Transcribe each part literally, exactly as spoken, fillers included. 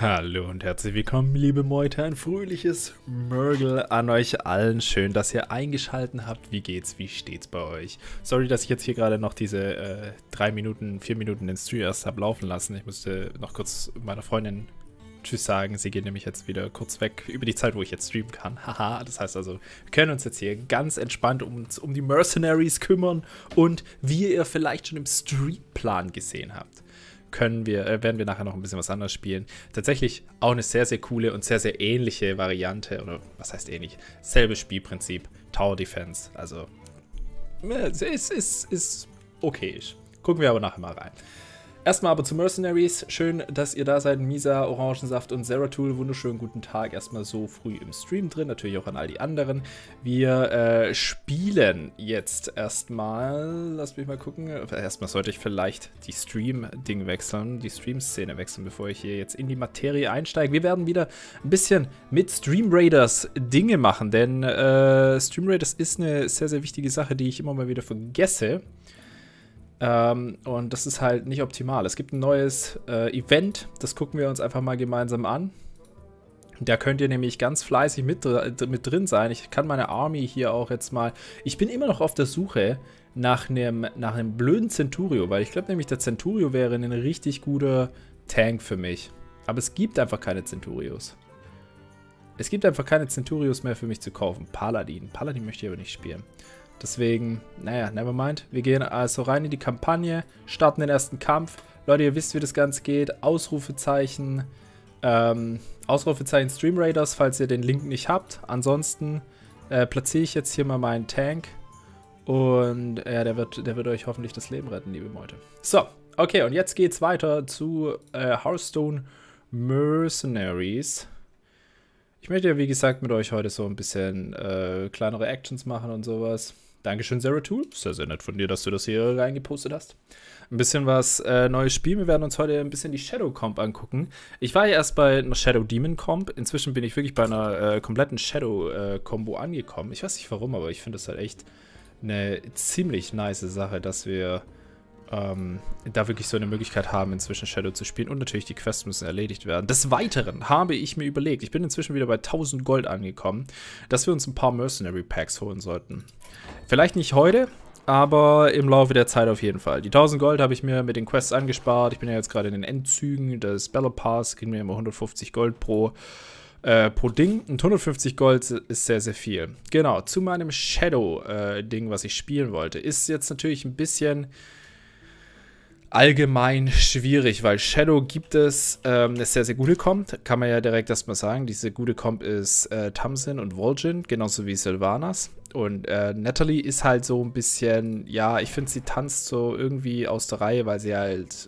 Hallo und herzlich willkommen, liebe Meute. Ein fröhliches Mörgel an euch allen. Schön, dass ihr eingeschaltet habt. Wie geht's? Wie steht's bei euch? Sorry, dass ich jetzt hier gerade noch diese äh, drei Minuten, vier Minuten den Stream erst habe laufen lassen. Ich musste noch kurz meiner Freundin Tschüss sagen. Sie geht nämlich jetzt wieder kurz weg über die Zeit, wo ich jetzt streamen kann. Haha, das heißt also, wir können uns jetzt hier ganz entspannt um, uns um die Mercenaries kümmern. Und wie ihr vielleicht schon im Streamplan gesehen habt, können wir, äh, werden wir nachher noch ein bisschen was anderes spielen. Tatsächlich auch eine sehr, sehr coole und sehr, sehr ähnliche Variante, oder was heißt ähnlich? Selbes Spielprinzip, Tower Defense. Also, es ist, ist, ist okayisch. Gucken wir aber nachher mal rein. Erstmal aber zu Mercenaries. Schön, dass ihr da seid. Misa, Orangensaft und Zeratul. Wunderschönen guten Tag. Erstmal so früh im Stream drin. Natürlich auch an all die anderen. Wir äh, spielen jetzt erstmal. Lasst mich mal gucken. Erstmal sollte ich vielleicht die Stream-Ding wechseln. Die Stream-Szene wechseln, bevor ich hier jetzt in die Materie einsteige. Wir werden wieder ein bisschen mit Stream Raiders Dinge machen. Denn äh, Stream Raiders ist eine sehr, sehr wichtige Sache, die ich immer mal wieder vergesse. Ähm, und das ist halt nicht optimal. Es gibt ein neues äh, Event, das gucken wir uns einfach mal gemeinsam an. Da könnt ihr nämlich ganz fleißig mit, mit drin sein. Ich kann meine Army hier auch jetzt mal... Ich bin immer noch auf der Suche nach einem, nach einem blöden Centurio, weil ich glaube nämlich, der Centurio wäre ein richtig guter Tank für mich. Aber es gibt einfach keine Centurios. Es gibt einfach keine Centurios mehr für mich zu kaufen. Paladin. Paladin möchte ich aber nicht spielen. Deswegen, naja, nevermind. Wir gehen also rein in die Kampagne, starten den ersten Kampf. Leute, ihr wisst, wie das Ganze geht. Ausrufezeichen, ähm, Ausrufezeichen Stream Raiders, falls ihr den Link nicht habt. Ansonsten äh, platziere ich jetzt hier mal meinen Tank. Und ja, der wird, der wird euch hoffentlich das Leben retten, liebe Leute. So, okay, und jetzt geht's weiter zu äh, Hearthstone Mercenaries. Ich möchte ja, wie gesagt, mit euch heute so ein bisschen äh, kleinere Actions machen und sowas. Dankeschön, Zeratul. Sehr, sehr nett von dir, dass du das hier reingepostet hast. Ein bisschen was äh, neues Spiel. Wir werden uns heute ein bisschen die Shadow Comp angucken. Ich war ja erst bei einer Shadow Demon Comp. Inzwischen bin ich wirklich bei einer äh, kompletten Shadow äh, Combo angekommen. Ich weiß nicht warum, aber ich finde das halt echt eine ziemlich nice Sache, dass wir ähm, da wirklich so eine Möglichkeit haben, inzwischen Shadow zu spielen. Und natürlich, die Quests müssen erledigt werden. Des Weiteren habe ich mir überlegt, ich bin inzwischen wieder bei tausend Gold angekommen, dass wir uns ein paar Mercenary Packs holen sollten. Vielleicht nicht heute, aber im Laufe der Zeit auf jeden Fall. Die tausend Gold habe ich mir mit den Quests angespart. Ich bin ja jetzt gerade in den Endzügen des Battle Pass, kriegen wir immer hundertfünfzig Gold pro, äh, pro Ding. Und hundertfünfzig Gold ist sehr, sehr viel. Genau, zu meinem Shadow-Ding, äh, was ich spielen wollte, ist jetzt natürlich ein bisschen allgemein schwierig, weil Shadow gibt es ähm, eine sehr, sehr gute Comp, kann man ja direkt erstmal sagen. Diese gute Comp ist äh, Tamsin und Vol'jin, genauso wie Sylvanas. Und äh, Natalie ist halt so ein bisschen, ja, ich finde, sie tanzt so irgendwie aus der Reihe, weil sie halt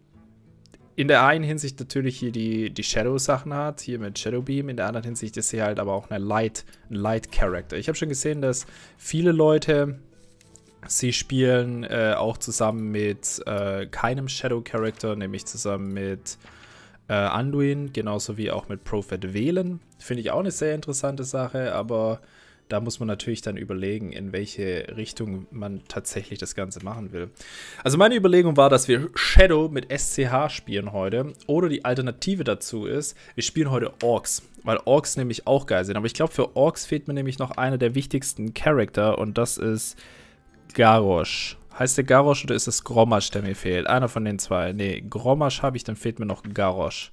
in der einen Hinsicht natürlich hier die, die Shadow-Sachen hat, hier mit Shadowbeam, in der anderen Hinsicht ist sie halt aber auch eine Light, ein Light-Character. Ich habe schon gesehen, dass viele Leute sie spielen äh, auch zusammen mit äh, keinem Shadow-Character, nämlich zusammen mit äh, Anduin, genauso wie auch mit Prophet Velen. Finde ich auch eine sehr interessante Sache, aber da muss man natürlich dann überlegen, in welche Richtung man tatsächlich das Ganze machen will. Also meine Überlegung war, dass wir Shadow mit S C H spielen heute. Oder die Alternative dazu ist, wir spielen heute Orks. Weil Orks nämlich auch geil sind. Aber ich glaube, für Orks fehlt mir nämlich noch einer der wichtigsten Charakter. Und das ist Garrosh. Heißt der Garrosh oder ist es Grommash, der mir fehlt? Einer von den zwei. Nee, Grommash habe ich, dann fehlt mir noch Garrosh.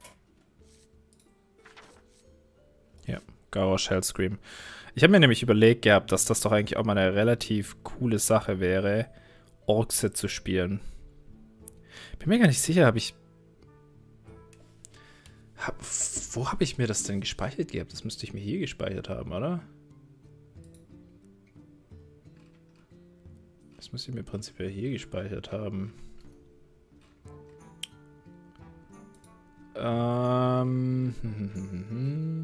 Ja, Garrosh Hellscream. Ich habe mir nämlich überlegt gehabt, dass das doch eigentlich auch mal eine relativ coole Sache wäre, Orkset zu spielen. Bin mir gar nicht sicher, habe ich... Hab, wo habe ich mir das denn gespeichert gehabt? Das müsste ich mir hier gespeichert haben, oder? Das müsste ich mir prinzipiell hier gespeichert haben. Ähm... Hm, hm, hm, hm.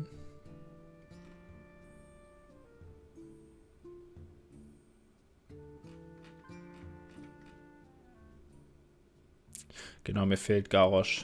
Genau, mir fehlt Garrosh.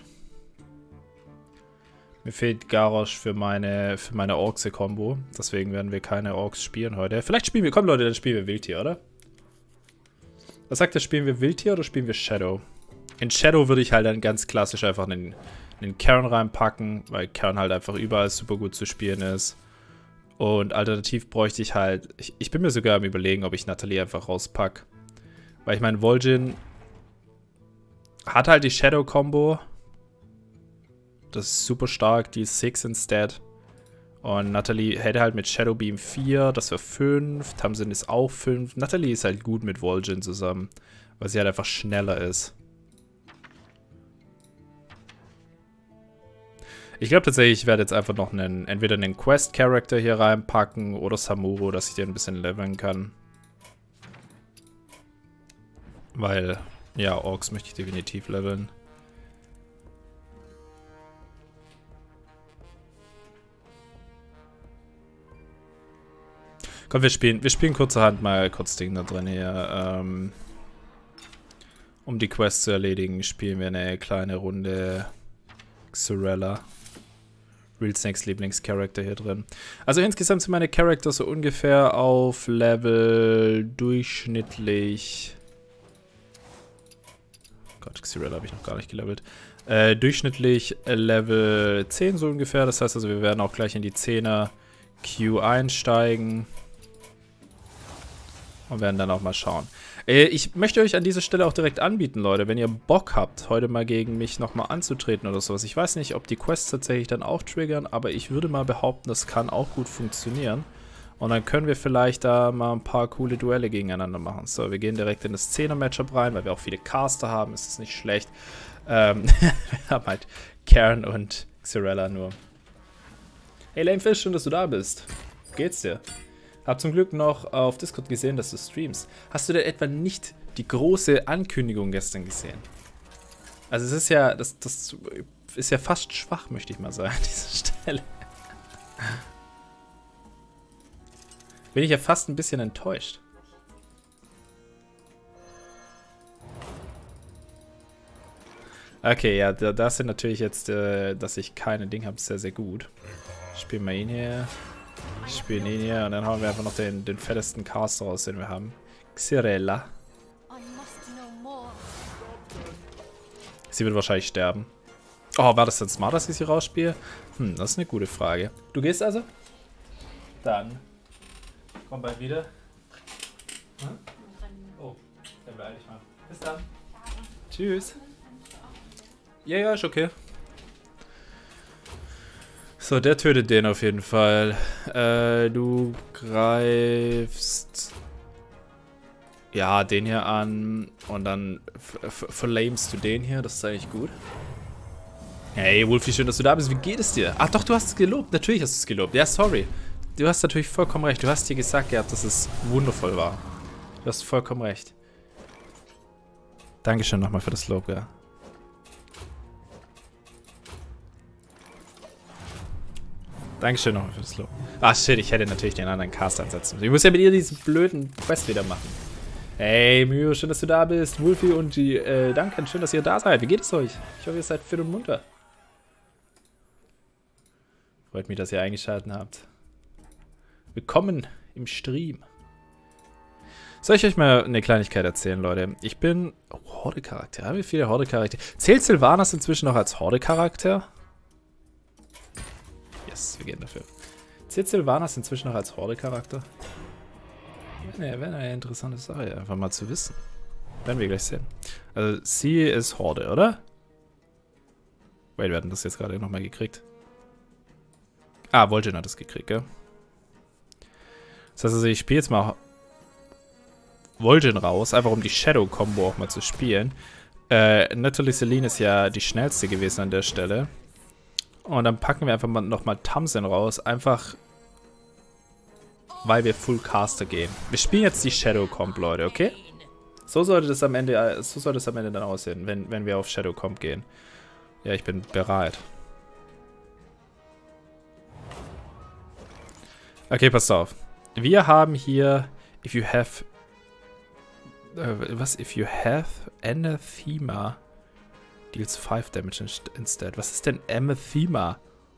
Mir fehlt Garrosh für meine, für meine Orks-Kombo. Deswegen werden wir keine Orks spielen heute. Vielleicht spielen wir... Komm Leute, dann spielen wir Wildtier, oder? Was sagt ihr, spielen wir Wildtier oder spielen wir Shadow? In Shadow würde ich halt dann ganz klassisch einfach einen, einen Karen reinpacken, weil Karen halt einfach überall super gut zu spielen ist. Und alternativ bräuchte ich halt, ich, ich bin mir sogar am Überlegen, ob ich Natalie einfach rauspacke. Weil ich meine, Vol'jin hat halt die Shadow-Kombo. Das ist super stark, die ist sechs instead. Und Natalie hätte halt mit Shadow Beam vier, das wäre fünf. Tamsin ist auch fünf. Natalie ist halt gut mit Vol'jin zusammen, weil sie halt einfach schneller ist. Ich glaube tatsächlich, ich werde jetzt einfach noch einen, entweder einen Quest-Character hier reinpacken oder Samuro, dass ich den ein bisschen leveln kann. Weil, ja, Orks möchte ich definitiv leveln. Komm, wir spielen, wir spielen kurzerhand mal kurz Ding da drin hier. Ähm, um die Quest zu erledigen, spielen wir eine kleine Runde Xyrella. Real Snakes Lieblingscharakter hier drin. Also insgesamt sind meine Charakter so ungefähr auf Level durchschnittlich. Gott, Xyrella habe ich noch gar nicht gelevelt. Äh, durchschnittlich Level zehn so ungefähr. Das heißt also, wir werden auch gleich in die zehner Q einsteigen. Und werden dann auch mal schauen. Äh, ich möchte euch an dieser Stelle auch direkt anbieten, Leute, wenn ihr Bock habt, heute mal gegen mich nochmal anzutreten oder sowas. Ich weiß nicht, ob die Quests tatsächlich dann auch triggern, aber ich würde mal behaupten, das kann auch gut funktionieren. Und dann können wir vielleicht da mal ein paar coole Duelle gegeneinander machen. So, wir gehen direkt in das zehner-Matchup rein, weil wir auch viele Caster haben, ist das nicht schlecht. Ähm, wir haben halt Karen und Xyrella nur. Hey Lamefish, schön, dass du da bist. Wie geht's dir? Hab zum Glück noch auf Discord gesehen, dass du streamst. Hast du denn etwa nicht die große Ankündigung gestern gesehen? Also es ist ja, das, das ist ja fast schwach, möchte ich mal sagen, an dieser Stelle. Bin ich ja fast ein bisschen enttäuscht. Okay, ja, das sind natürlich jetzt, äh, dass ich keine Ding habe, sehr, sehr gut. Spielen wir ihn hier. Spielen ihn hier und dann hauen wir einfach noch den, den fettesten Caster raus, den wir haben. Xyrella. Sie wird wahrscheinlich sterben. Oh, war das denn smart, dass ich sie rausspiele? Hm, das ist eine gute Frage. Du gehst also? Dann. Komm bald wieder. Hm? Oh, dann beeil dich mal. Bis dann. Tschüss. Ja, ja, ist okay. So, der tötet den auf jeden Fall. Äh, du greifst... Ja, den hier an. Und dann verlamest du den hier. Das ist eigentlich gut. Hey, Wolfie, schön, dass du da bist. Wie geht es dir? Ach doch, du hast es gelobt. Natürlich hast du es gelobt. Ja, sorry. Du hast natürlich vollkommen recht. Du hast dir gesagt gehabt, dass es wundervoll war. Du hast vollkommen recht. Dankeschön nochmal für das Lob, ja. Dankeschön nochmal für das Lob. Ach shit, ich hätte natürlich den anderen Cast ansetzen müssen. Ich muss ja mit ihr diesen blöden Quest wieder machen. Hey, Mio, schön, dass du da bist. Wolfie und die, äh, Duncan, schön, dass ihr da seid. Wie geht es euch? Ich hoffe, ihr seid fit und munter. Freut mich, dass ihr eingeschaltet habt. Willkommen im Stream. Soll ich euch mal eine Kleinigkeit erzählen, Leute? Ich bin oh, Horde-Charakter. Haben wir viele Horde-Charaktere? Zählt Sylvanas inzwischen noch als Horde-Charakter? Yes, wir gehen dafür. Zählt Sylvanas inzwischen noch als Horde-Charakter? Wäre wär eine interessante Sache, einfach mal zu wissen. Werden wir gleich sehen. Also, sie ist Horde, oder? Wait, wir hatten das jetzt gerade nochmal gekriegt. Ah, Vol'jin hat es gekriegt, gell? Das heißt also, ich spiele jetzt mal Vol'jin raus, einfach um die Shadow-Kombo auch mal zu spielen. Äh, Natalie Celine ist ja die schnellste gewesen an der Stelle. Und dann packen wir einfach mal nochmal Tamsin raus, einfach weil wir Full Caster gehen. Wir spielen jetzt die Shadow Comp, Leute, okay? So sollte das am Ende, so sollte es am Ende dann aussehen, wenn, wenn wir auf Shadow Comp gehen. Ja, ich bin bereit. Okay, passt auf. Wir haben hier, if you have, äh, was, if you have Anathema deals five damage instead. Was ist denn Anathema?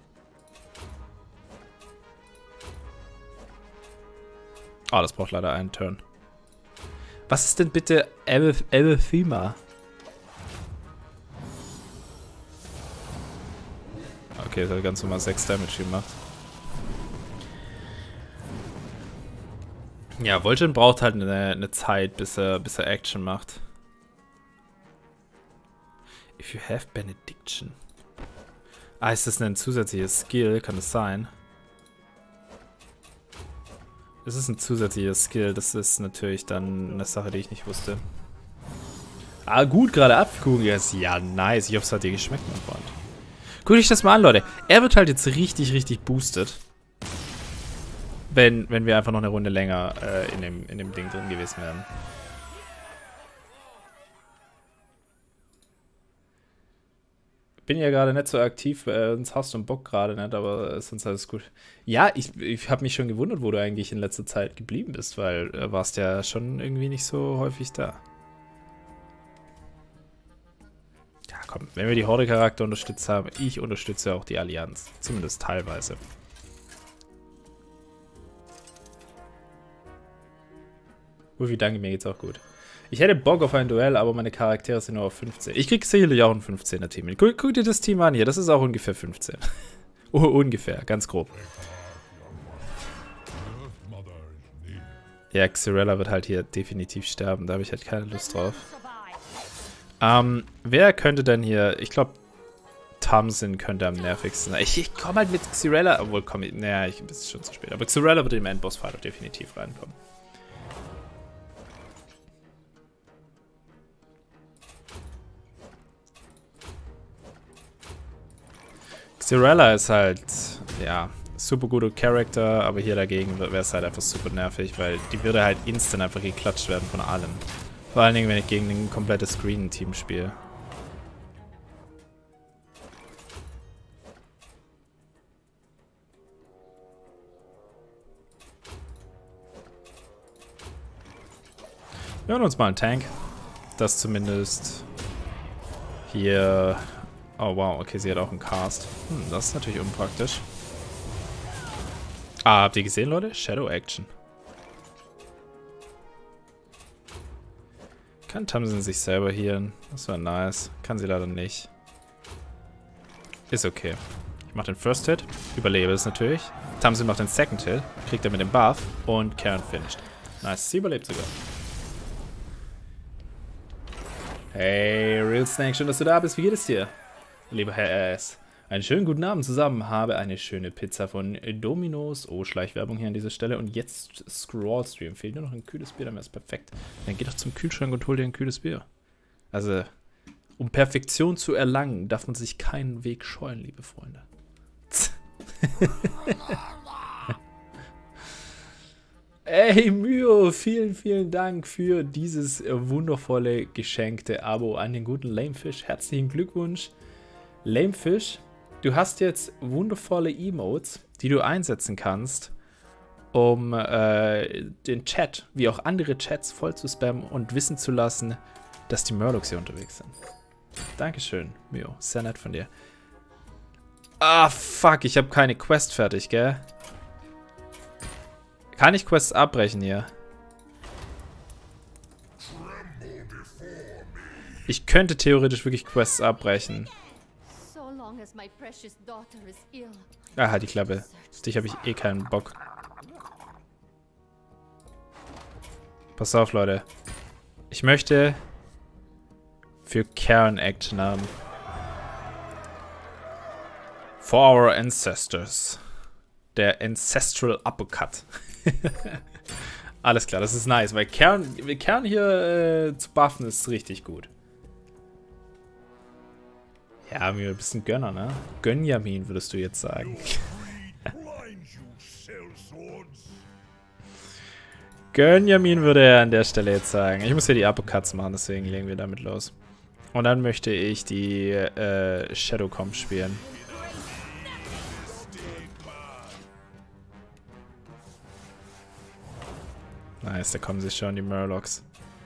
Oh, das braucht leider einen Turn. Was ist denn bitte Anathema? okay, das hat ganz normal sechs Damage gemacht. Ja, Vol'jin braucht halt eine, eine Zeit, bis er, bis er Action macht. If you have Benediction. Ah, ist das ein zusätzliches Skill? Kann das sein? Es ist ein zusätzliches Skill. Das ist natürlich dann eine Sache, die ich nicht wusste. Ah, gut, gerade abgeguckt. Ja, nice. Ich hoffe, es hat dir geschmeckt, mein Freund. Guckt euch das mal an, Leute. Er wird halt jetzt richtig, richtig boosted. Wenn, wenn wir einfach noch eine Runde länger äh, in, dem, in dem Ding drin gewesen wären. Bin ja gerade nicht so aktiv, äh, sonst hast du einen Bock gerade nicht, aber äh, sonst alles gut. Ja, ich, ich habe mich schon gewundert, wo du eigentlich in letzter Zeit geblieben bist, weil äh, warst ja schon irgendwie nicht so häufig da. Ja, komm, wenn wir die Horde-Charakter unterstützt haben, ich unterstütze auch die Allianz. Zumindest teilweise. Ufi, danke, mir geht's auch gut. Ich hätte Bock auf ein Duell, aber meine Charaktere sind nur auf fünfzehn. Ich krieg sicherlich auch ein fünfzehner-Team. Guck, guck dir das Team an hier, das ist auch ungefähr fünfzehn. Oh, ungefähr, ganz grob. Ja, Xyrella wird halt hier definitiv sterben, da habe ich halt keine Lust drauf. Ähm, wer könnte denn hier, ich glaube, Tamsin könnte am nervigsten sein. Ich, ich komme halt mit Xyrella, obwohl, komm ich, naja, ich bin schon zu spät. Aber Xyrella wird im Endboss-Fight auch definitiv reinkommen. Xyrella ist halt, ja, super guter Charakter, aber hier dagegen wäre es halt einfach super nervig, weil die würde halt instant einfach geklatscht werden von allem. Vor allen Dingen, wenn ich gegen ein komplettes Green-Team spiele. Wir hören uns mal einen Tank. Das zumindest hier... Oh wow, okay, sie hat auch einen Cast. Hm, das ist natürlich unpraktisch. Ah, habt ihr gesehen, Leute? Shadow Action. Kann Tamsin sich selber healen? Das wäre nice. Kann sie leider nicht. Ist okay. Ich mache den First Hit, überlebe es natürlich. Tamsin macht den Second Hit, kriegt er mit dem Buff und Karin finished. Nice, sie überlebt sogar. Hey, Real Snake, schön, dass du da bist. Wie geht es dir? Lieber Herr S. Einen schönen guten Abend zusammen. Habe eine schöne Pizza von Domino's. Oh, Schleichwerbung hier an dieser Stelle. Und jetzt Scrollstream. Fehlt nur noch ein kühles Bier, dann wäre es perfekt. Dann geh doch zum Kühlschrank und hol dir ein kühles Bier. Also, um Perfektion zu erlangen, darf man sich keinen Weg scheuen, liebe Freunde. Ey, Myo, vielen, vielen Dank für dieses wundervolle geschenkte Abo an den guten Lamefish. Herzlichen Glückwunsch. Lamefish, du hast jetzt wundervolle Emotes, die du einsetzen kannst, um äh, den Chat, wie auch andere Chats, voll zu spammen und wissen zu lassen, dass die Murlocs hier unterwegs sind. Dankeschön, Mio. Sehr nett von dir. Ah, fuck, ich habe keine Quest fertig, gell? Kann ich Quests abbrechen hier? Ich könnte theoretisch wirklich Quests abbrechen. Ah, halt die Klappe. Auf dich habe ich eh keinen Bock. Pass auf, Leute. Ich möchte für Karin Action haben. For our ancestors. Der Ancestral Uppercut. Alles klar, das ist nice, weil Karin, Karin hier äh, zu buffen ist richtig gut. Ja, mir ein bisschen Gönner, ne? Gönjamin, würdest du jetzt sagen. Gönjamin würde er an der Stelle jetzt sagen. Ich muss hier die Uppercuts machen, deswegen legen wir damit los. Und dann möchte ich die äh, Shadow Comp spielen. Nice, da kommen sich schon die Murlocs.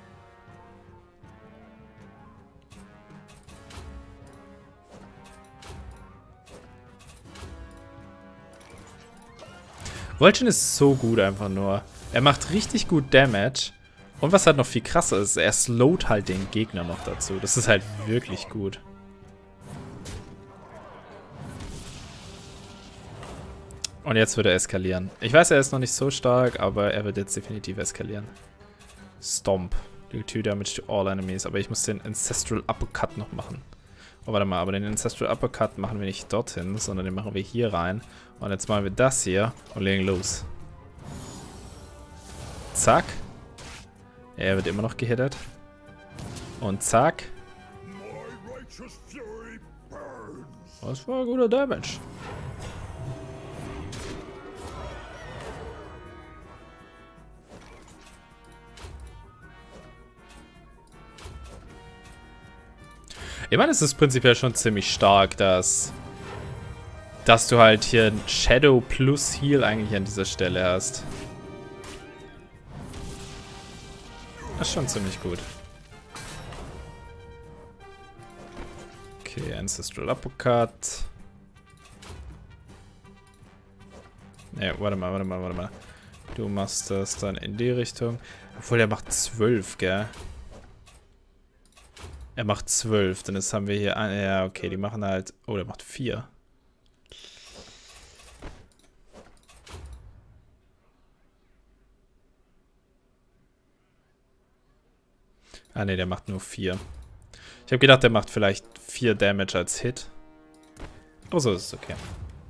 Vol'jin ist so gut einfach nur. Er macht richtig gut Damage. Und was halt noch viel krasser ist, er slowt halt den Gegner noch dazu. Das ist halt wirklich gut. Und jetzt wird er eskalieren. Ich weiß, er ist noch nicht so stark, aber er wird jetzt definitiv eskalieren. Stomp. Deal two damage to all enemies. Aber ich muss den Ancestral Uppercut noch machen. Oh, warte mal, aber den Ancestral Uppercut machen wir nicht dorthin, sondern den machen wir hier rein. Und jetzt machen wir das hier und legen los. Zack. Er wird immer noch gehittet. Und zack. Das war guter Damage. Ich meine, es ist prinzipiell schon ziemlich stark, dass, dass du halt hier ein Shadow plus Heal eigentlich an dieser Stelle hast. Das ist schon ziemlich gut. Okay, Ancestral Uppercut. Ne, warte mal, warte mal, warte mal. Du machst das dann in die Richtung. Obwohl, der macht zwölf, gell? Er macht zwölf, dann jetzt haben wir hier... Ein, ja, okay, die machen halt... Oh, der macht vier. Ah, ne, der macht nur vier. Ich habe gedacht, der macht vielleicht vier Damage als Hit. Oh, so ist es okay.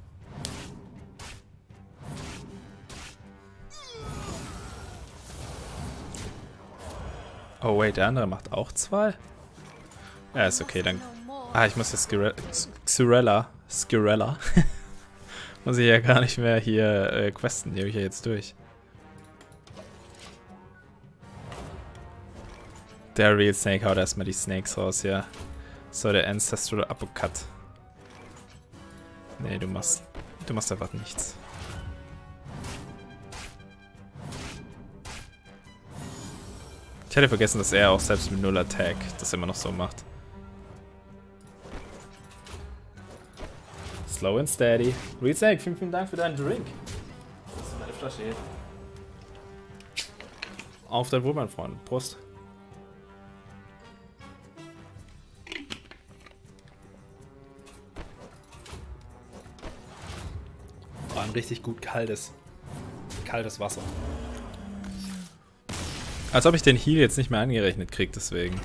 Oh, wait, der andere macht auch zwei? Ja, ist okay, dann... Ah, ich muss jetzt Xyrella... Skirella... muss ich ja gar nicht mehr hier äh, questen, die habe ich ja jetzt durch. Der Real Snake haut erstmal die Snakes raus, ja. So, der Ancestral Uppercut. Nee, du machst... Du machst einfach nichts. Ich hatte vergessen, dass er auch selbst mit null Attack das immer noch so macht. Slow and steady. Real Snake, vielen, vielen Dank für deinen Drink. Das ist meine Flasche hier. Auf dein Wohl, mein Freund. Prost. War ein richtig gut kaltes, kaltes Wasser. Als ob ich den Heal jetzt nicht mehr angerechnet kriege, deswegen.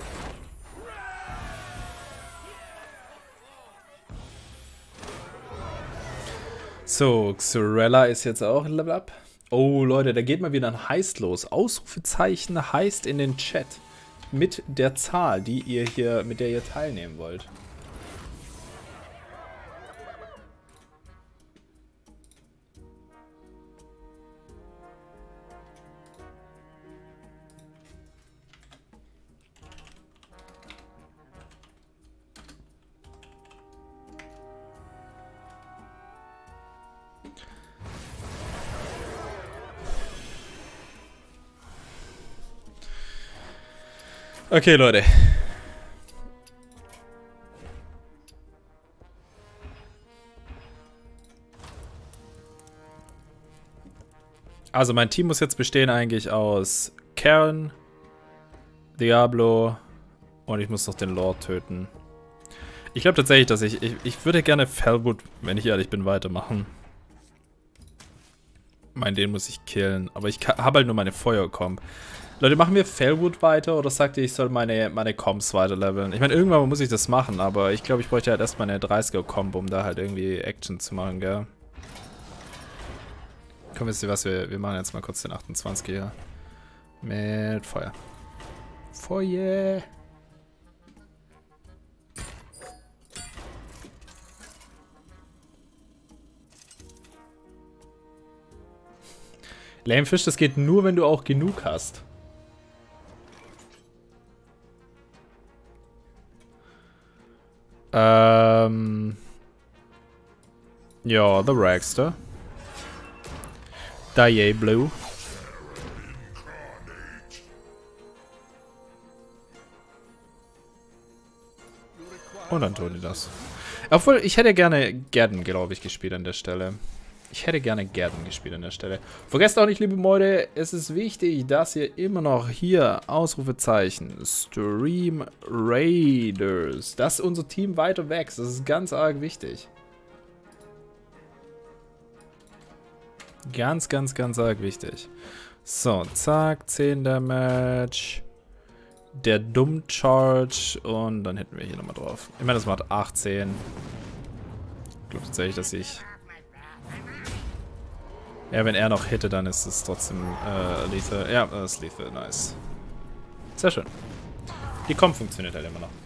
So, Xyrella ist jetzt auch Level Up. Oh, Leute, da geht mal wieder ein Heist los. Ausrufezeichen Heist in den Chat. Mit der Zahl, die ihr hier, mit der ihr teilnehmen wollt. Okay, Leute. Also mein Team muss jetzt bestehen eigentlich aus Karen, Diablo und ich muss noch den Lord töten. Ich glaube tatsächlich, dass ich, ich... Ich würde gerne Felwood, wenn ich ehrlich bin, weitermachen. Mein, den muss ich killen. Aber ich habe halt nur meine Feuer-Comp. Leute, machen wir Felwood weiter oder sagt ihr, ich soll meine, meine Comps weiter leveln? Ich meine, irgendwann muss ich das machen, aber ich glaube, ich bräuchte halt erstmal eine dreißiger-Comp, um da halt irgendwie Action zu machen, gell? Komm, wisst ihr was, wir, wir machen jetzt mal kurz den achtundzwanziger hier. Mit Feuer. Feuer! Lamefish, das geht nur, wenn du auch genug hast. Ähm. Ja, The Ragster. Dye Blue. Und dann tun die das. Obwohl, ich hätte gerne Gärden, glaube ich, gespielt an der Stelle. Ich hätte gerne Gärden gespielt an der Stelle. Vergesst auch nicht, liebe Leute, es ist wichtig, dass ihr immer noch hier, Ausrufezeichen, Stream Raiders, dass unser Team weiter wächst. Das ist ganz arg wichtig. Ganz, ganz, ganz arg wichtig. So, zack, zehn Damage. Der Dumm-Charge und dann hätten wir hier nochmal drauf. Ich meine, das macht achtzehn. Ich glaube tatsächlich, dass ich... Ja, wenn er noch hitte, dann ist es trotzdem äh, lethal. Ja, das ist lethal, nice. Sehr schön. Die Comp funktioniert halt immer noch.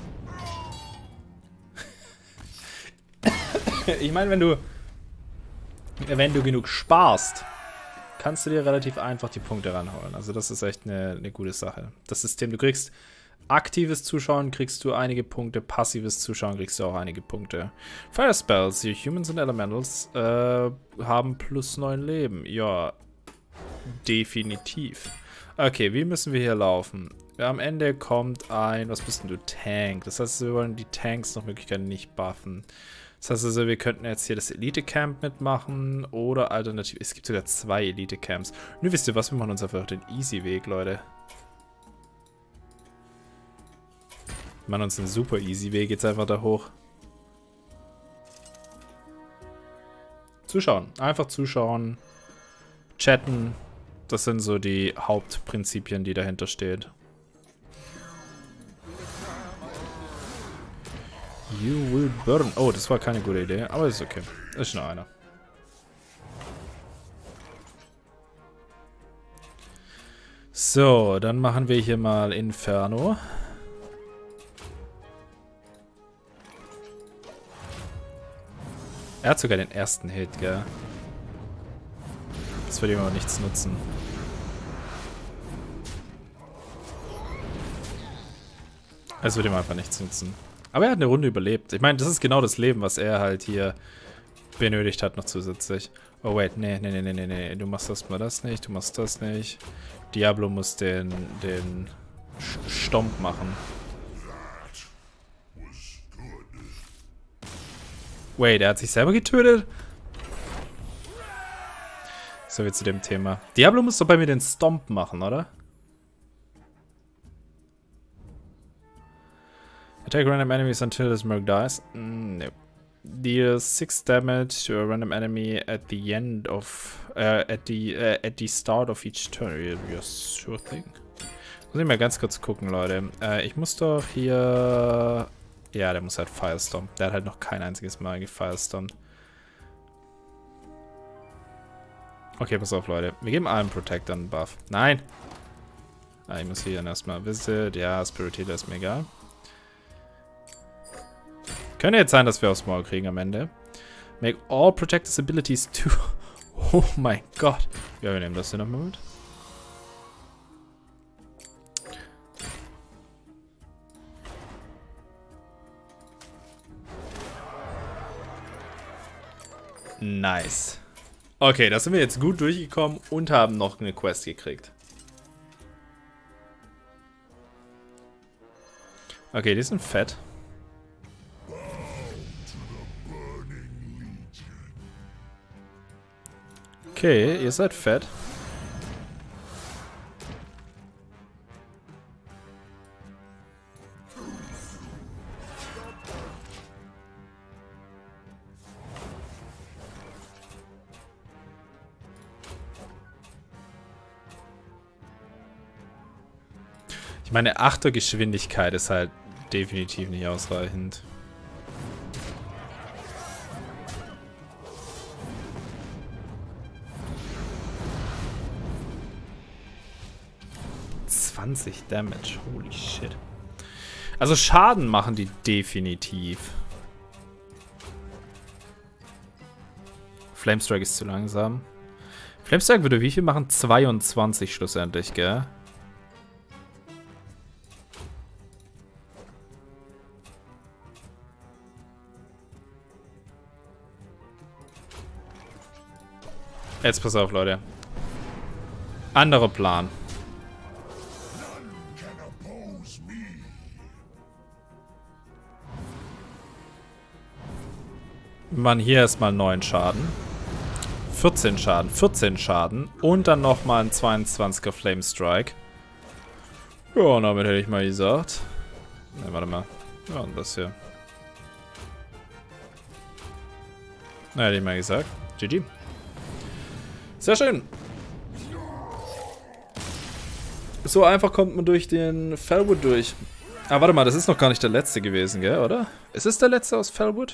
Ich meine, wenn du... Wenn du genug sparst, kannst du dir relativ einfach die Punkte ranholen. Also das ist echt eine, eine gute Sache. Das System, du kriegst aktives Zuschauen, kriegst du einige Punkte, passives Zuschauen kriegst du auch einige Punkte. Fire Spells, die Humans und Elementals, äh, haben plus neun Leben. Ja, definitiv. Okay, wie müssen wir hier laufen? Am Ende kommt ein, was bist denn du, Tank. Das heißt, wir wollen die Tanks nach Möglichkeit nicht buffen. Das heißt also, wir könnten jetzt hier das Elite-Camp mitmachen oder alternativ, es gibt sogar zwei Elite-Camps. Nur wisst ihr was, wir machen uns einfach den Easy-Weg, Leute. Wir machen uns einen super Easy-Weg jetzt einfach da hoch. Zuschauen, einfach zuschauen, chatten. Das sind so die Hauptprinzipien, die dahinter stehen. You will burn. Oh, das war keine gute Idee, aber ist okay. Ist nur einer. So, dann machen wir hier mal Inferno. Er hat sogar den ersten Hit, gell? Das würde ihm aber nichts nutzen. Es würde ihm einfach nichts nutzen. Aber er hat eine Runde überlebt. Ich meine, das ist genau das Leben, was er halt hier benötigt hat noch zusätzlich. Oh wait, nee, nee, nee, nee, nee, nee. Du machst das mal das nicht, du machst das nicht. Diablo muss den, den Stomp machen. Wait, er hat sich selber getötet? So, wie zu dem Thema. Diablo muss doch bei mir den Stomp machen, oder? Attack random enemies until this merc dies. Mm, no. Deal six damage to a random enemy at the end of uh, at the uh, at the start of each turn. Yeah, sure thing. Muss ich mal ganz kurz gucken, Leute. Äh, ich muss doch hier. Ja, der muss halt Firestorm. Der hat halt noch kein einziges Mal gefirestone. Okay, pass auf, Leute. Wir geben allen Protector einen Buff. Nein! Ah, ich muss hier dann erstmal Visit. Ja, Spirit Healer ist mir egal. Könnte jetzt sein, dass wir aufs Maul kriegen am Ende. Make all Protectors Abilities to... Oh mein Gott. Ja, wir nehmen das hier nochmal mit. Nice. Okay, da sind wir jetzt gut durchgekommen und haben noch eine Quest gekriegt. Okay, die sind fett. Okay, ihr seid fett. Ich meine, Achtergeschwindigkeit ist halt definitiv nicht ausreichend. zwanzig Damage, holy shit. Also Schaden machen die definitiv. Flamestrike ist zu langsam. Flamestrike würde wie viel machen? zweiundzwanzig schlussendlich, gell? Jetzt pass auf, Leute. Anderer Plan. Wir machen hier erstmal neun Schaden. vierzehn Schaden, vierzehn Schaden. Und dann nochmal ein zweiundzwanziger Flame Strike. Ja, und damit hätte ich mal gesagt. Ne, warte mal. Ja, und das hier. Na, hätte ich mal gesagt. G G. Sehr schön. So einfach kommt man durch den Felwood durch. Ah, warte mal, das ist noch gar nicht der letzte gewesen, gell, oder? Ist es der letzte aus Felwood?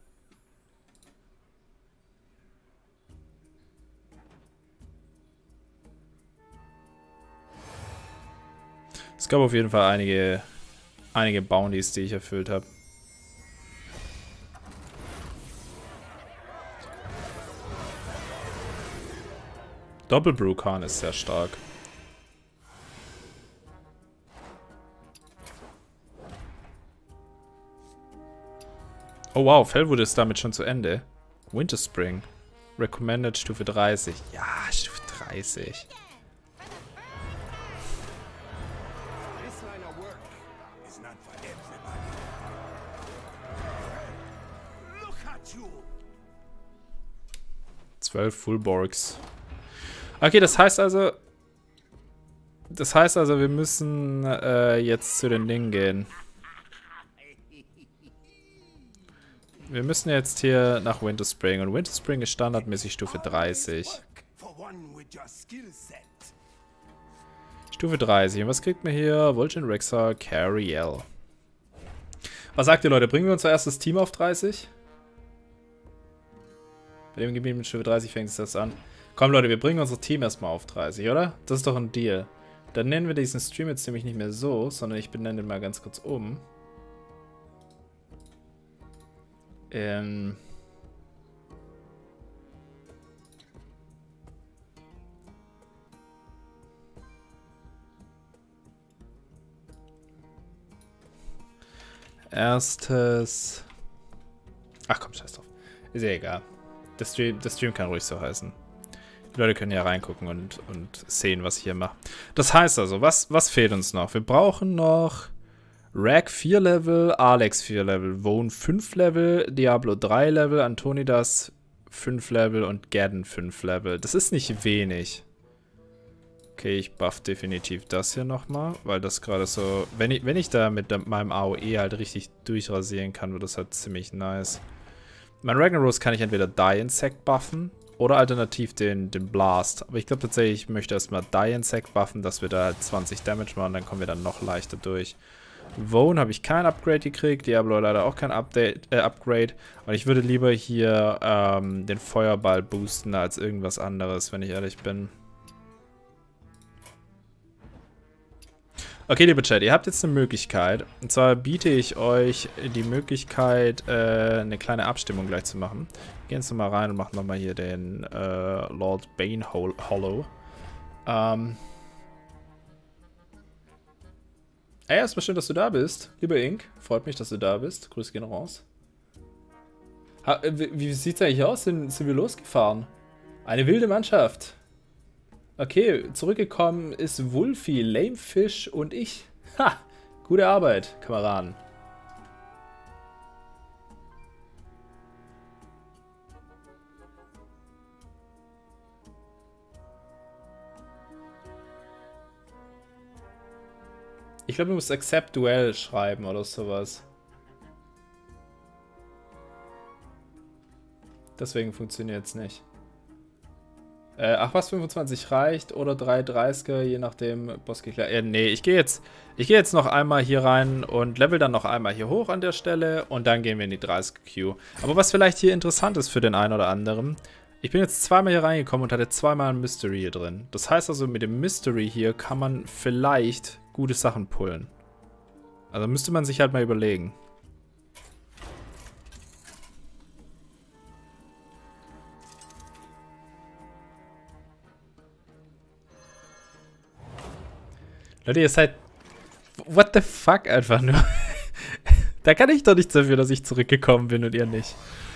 Es gab auf jeden Fall einige, einige Bounties, die ich erfüllt habe. Doppelbrukan ist sehr stark. Oh wow, Felwood ist damit schon zu Ende. Winterspring. Recommended Stufe dreißig. Ja, Stufe dreißig. zwölf Fullborgs. Okay, das heißt also... Das heißt also, wir müssen äh, jetzt zu den Dingen gehen. Wir müssen jetzt hier nach Winterspring. Und Winterspring ist standardmäßig Stufe dreißig. Stufe dreißig. Und was kriegt man hier? Vulcan Rexar, Cariel. Was sagt ihr, Leute? Bringen wir unser erstes Team auf dreißig? Bei dem Gebiet mit Stufe dreißig fängt es das an. Komm, Leute, wir bringen unser Team erstmal auf dreißig, oder? Das ist doch ein Deal. Dann nennen wir diesen Stream jetzt nämlich nicht mehr so, sondern ich benenne den mal ganz kurz um. Ähm... Erstes... Ach komm, scheiß drauf. Ist ja egal. Der Stream, der Stream kann ruhig so heißen. Die Leute können ja reingucken und, und sehen, was ich hier mache. Das heißt also, was, was fehlt uns noch? Wir brauchen noch Rag vier Level, Alex vier Level, Vone fünf Level, Diablo drei Level, Antonidas fünf Level und Gaddon fünf Level. Das ist nicht wenig. Okay, ich buff definitiv das hier nochmal, weil das gerade so... Wenn ich, wenn ich da mit meinem A O E halt richtig durchrasieren kann, wird das halt ziemlich nice. Mein Ragnaros kann ich entweder Die Insect buffen oder alternativ den, den Blast. Aber ich glaube tatsächlich, ich möchte erstmal Die Insect buffen, dass wir da halt zwanzig Damage machen, dann kommen wir dann noch leichter durch. Vone habe ich kein Upgrade gekriegt, Diablo leider auch kein Update, äh, Upgrade. Und ich würde lieber hier ähm, den Feuerball boosten als irgendwas anderes, wenn ich ehrlich bin. Okay, liebe Chat, ihr habt jetzt eine Möglichkeit. Und zwar biete ich euch die Möglichkeit, äh, eine kleine Abstimmung gleich zu machen. Gehen jetzt nochmal rein und machen nochmal hier den äh, Lord Bane Hollow. Ähm. Ey, erstmal schön, dass du da bist. Lieber Ink, freut mich, dass du da bist. Grüße gehen raus. Ha, wie wie sieht's eigentlich aus? Sind, sind wir losgefahren? Eine wilde Mannschaft. Okay, zurückgekommen ist Wulfi, Lamefish und ich. Ha! Gute Arbeit, Kameraden. Ich glaube, du musst Accept Duell schreiben oder sowas. Deswegen funktioniert es nicht. Äh, ach was, fünfundzwanzig reicht oder drei dreißiger, je nachdem, Boss geklärt. Äh, nee, ich gehe jetzt, ich gehe jetzt noch einmal hier rein und level dann noch einmal hier hoch an der Stelle und dann gehen wir in die dreißiger Queue. Aber was vielleicht hier interessant ist für den einen oder anderen, ich bin jetzt zweimal hier reingekommen und hatte zweimal ein Mystery hier drin. Das heißt also, mit dem Mystery hier kann man vielleicht gute Sachen pullen. Also müsste man sich halt mal überlegen. Leute, ihr seid... What the fuck einfach nur. Da kann ich doch nichts dafür, dass ich zurückgekommen bin und ihr nicht.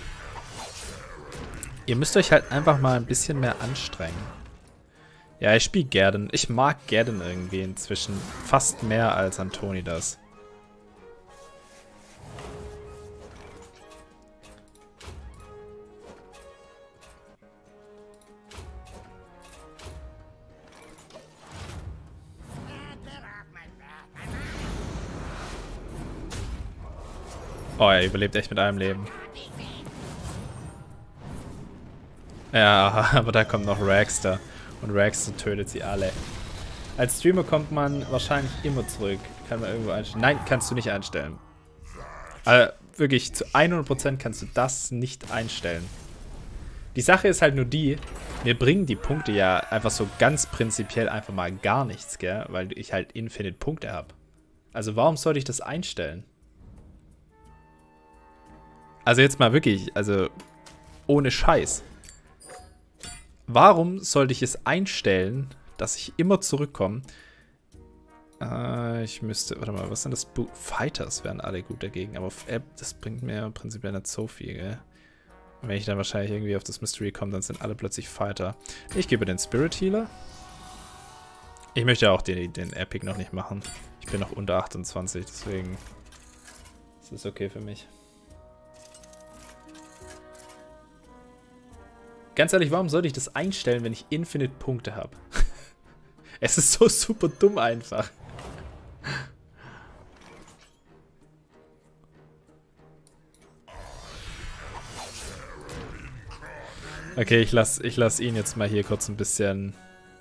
Ihr müsst euch halt einfach mal ein bisschen mehr anstrengen. Ja, ich spiele Gaddon. Ich mag Gaddon irgendwie inzwischen fast mehr als Antonidas. Oh, er überlebt echt mit einem Leben. Ja, aber da kommt noch Raxter. Und Raxter tötet sie alle. Als Streamer kommt man wahrscheinlich immer zurück. Kann man irgendwo einstellen. Nein, kannst du nicht einstellen. Also wirklich, zu hundert Prozent kannst du das nicht einstellen. Die Sache ist halt nur die, mir bringen die Punkte ja einfach so ganz prinzipiell einfach mal gar nichts, gell? Weil ich halt Infinite Punkte habe. Also warum sollte ich das einstellen? Also jetzt mal wirklich, also ohne Scheiß. Warum sollte ich es einstellen, dass ich immer zurückkomme? Äh, ich müsste, warte mal, was sind das? Bo Fighters wären alle gut dagegen, aber App, das bringt mir prinzipiell nicht so viel, gell? Und wenn ich dann wahrscheinlich irgendwie auf das Mystery komme, dann sind alle plötzlich Fighter. Ich gebe den Spirit Healer. Ich möchte auch den, den Epic noch nicht machen. Ich bin noch unter achtundzwanzig, deswegen ist das okay für mich. Ganz ehrlich, warum sollte ich das einstellen, wenn ich Infinite Punkte habe? Es ist so super dumm einfach. Okay, ich lasse ich lass ihn jetzt mal hier kurz ein bisschen...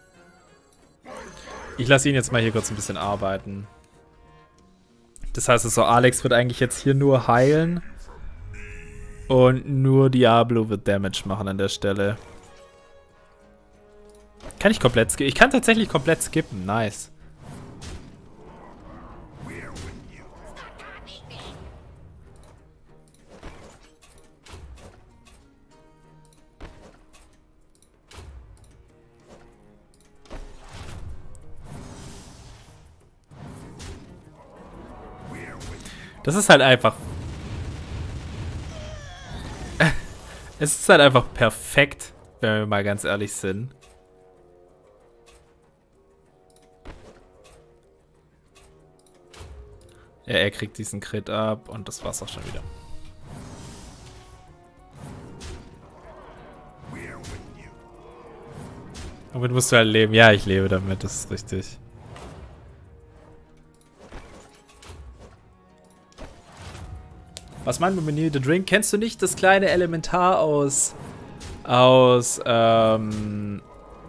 Ich lasse ihn jetzt mal hier kurz ein bisschen arbeiten. Das heißt also, Alex wird eigentlich jetzt hier nur heilen. Und nur Diablo wird Damage machen an der Stelle. Kann ich komplett skippen? Ich kann tatsächlich komplett skippen. Nice. Das ist halt einfach... Es ist halt einfach perfekt, wenn wir mal ganz ehrlich sind. Ja, er kriegt diesen Crit ab und das war's auch schon wieder. Damit musst du halt leben. Ja, ich lebe damit, das ist richtig. Was meint man mit Need the Drink? Kennst du nicht das kleine Elementar aus... Aus, ähm...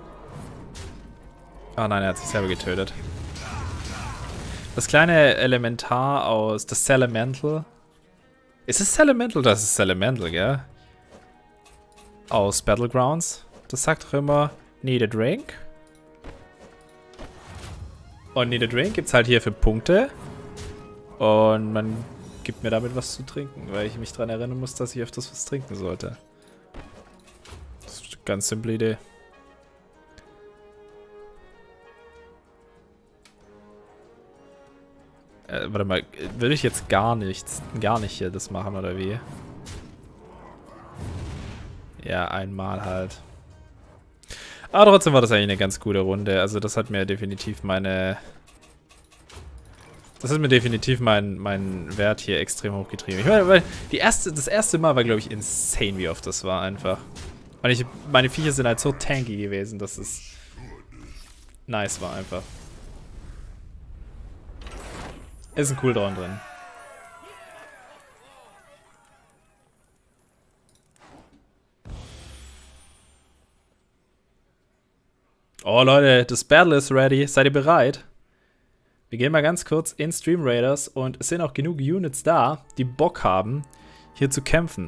Oh nein, er hat sich selber getötet. Das kleine Elementar aus... Das Elemental. Ist es Elemental? Das ist Elemental, gell? Aus Battlegrounds. Das sagt doch immer... Need a Drink. Und Need a Drink gibt's halt hier für Punkte. Und man... gibt mir damit was zu trinken, weil ich mich daran erinnern muss, dass ich öfters was trinken sollte. Das ist eine ganz simple Idee. Äh, warte mal, will ich jetzt gar nichts, gar nicht hier das machen, oder wie? Ja, einmal halt. Aber trotzdem war das eigentlich eine ganz gute Runde. Also das hat mir definitiv meine... Das hat mir definitiv meinen mein Wert hier extrem hochgetrieben. Ich meine, weil die erste, das erste Mal war, glaube ich, insane, wie oft das war einfach. Und ich, meine Viecher sind halt so tanky gewesen, dass es nice war einfach. Ist ein Cooldown drin. Oh Leute, das Battle ist ready. Seid ihr bereit? Wir gehen mal ganz kurz in Stream Raiders und es sind auch genug Units da, die Bock haben, hier zu kämpfen.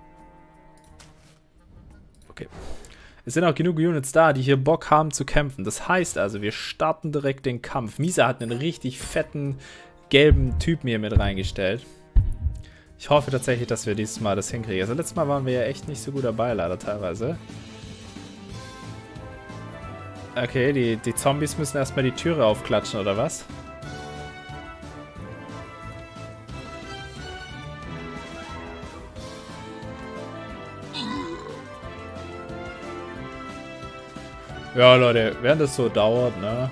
Okay. Es sind auch genug Units da, die hier Bock haben zu kämpfen. Das heißt also, wir starten direkt den Kampf. Misa hat einen richtig fetten, gelben Typen hier mit reingestellt. Ich hoffe tatsächlich, dass wir dieses Mal das hinkriegen. Also letztes Mal waren wir ja echt nicht so gut dabei, leider teilweise. Okay, die, die Zombies müssen erstmal die Türe aufklatschen, oder was? Ja, Leute, während das so dauert, ne?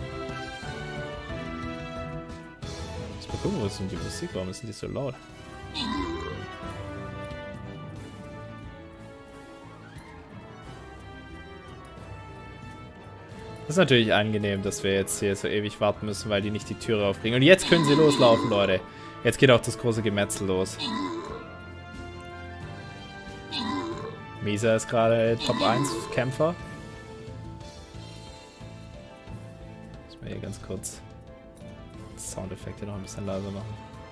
Jetzt mal gucken, wo ist denn die Musik? Warum ist denn die so laut? Das ist natürlich angenehm, dass wir jetzt hier so ewig warten müssen, weil die nicht die Türe aufbringen. Und jetzt können sie loslaufen, Leute. Jetzt geht auch das große Gemetzel los. Misa ist gerade Top eins Kämpfer. Muss man hier ganz kurz Soundeffekte noch ein bisschen leiser machen.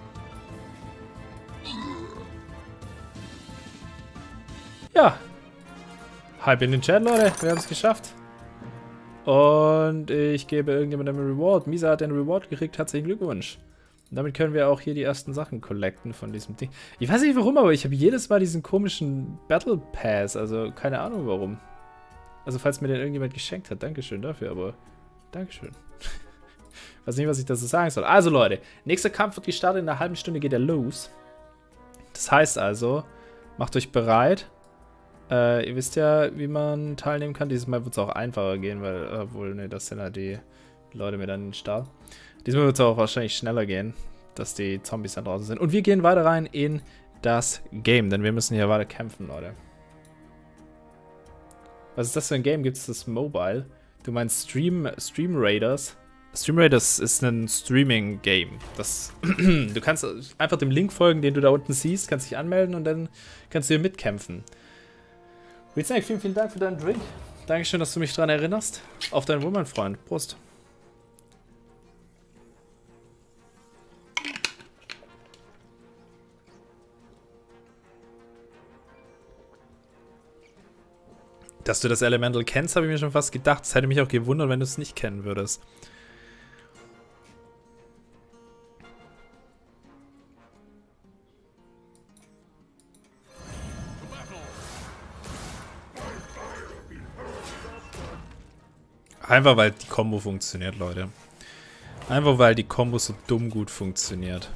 Ja. Hype in den Chat, Leute. Wir haben es geschafft. Und ich gebe irgendjemandem einen Reward. Misa hat den Reward gekriegt. Herzlichen Glückwunsch. Und damit können wir auch hier die ersten Sachen collecten von diesem Ding. Ich weiß nicht warum, aber ich habe jedes Mal diesen komischen Battle Pass. Also keine Ahnung warum. Also falls mir den irgendjemand geschenkt hat. Dankeschön dafür, aber Dankeschön. Weiß nicht, was ich dazu sagen soll. Also Leute, nächster Kampf wird gestartet. In einer halben Stunde geht er los. Das heißt also, macht euch bereit. Äh, ihr wisst ja, wie man teilnehmen kann. Dieses Mal wird es auch einfacher gehen, weil, obwohl, ne, das sind halt die Leute mit an den Start. Diesmal wird es auch wahrscheinlich schneller gehen, dass die Zombies dann draußen sind. Und wir gehen weiter rein in das Game, denn wir müssen hier weiter kämpfen, Leute. Was ist das für ein Game? Gibt es das Mobile? Du meinst Stream, Stream Raiders? Stream Raiders ist ein Streaming-Game. Das du kannst einfach dem Link folgen, den du da unten siehst, kannst dich anmelden und dann kannst du hier mitkämpfen. Wilsnack, vielen, vielen Dank für deinen Drink. Dankeschön, dass du mich daran erinnerst. Auf deinen Wohl, mein Freund. Prost. Dass du das Elemental kennst, habe ich mir schon fast gedacht. Es hätte mich auch gewundert, wenn du es nicht kennen würdest. Einfach weil die Combo funktioniert, Leute. Einfach weil die Combo so dumm gut funktioniert.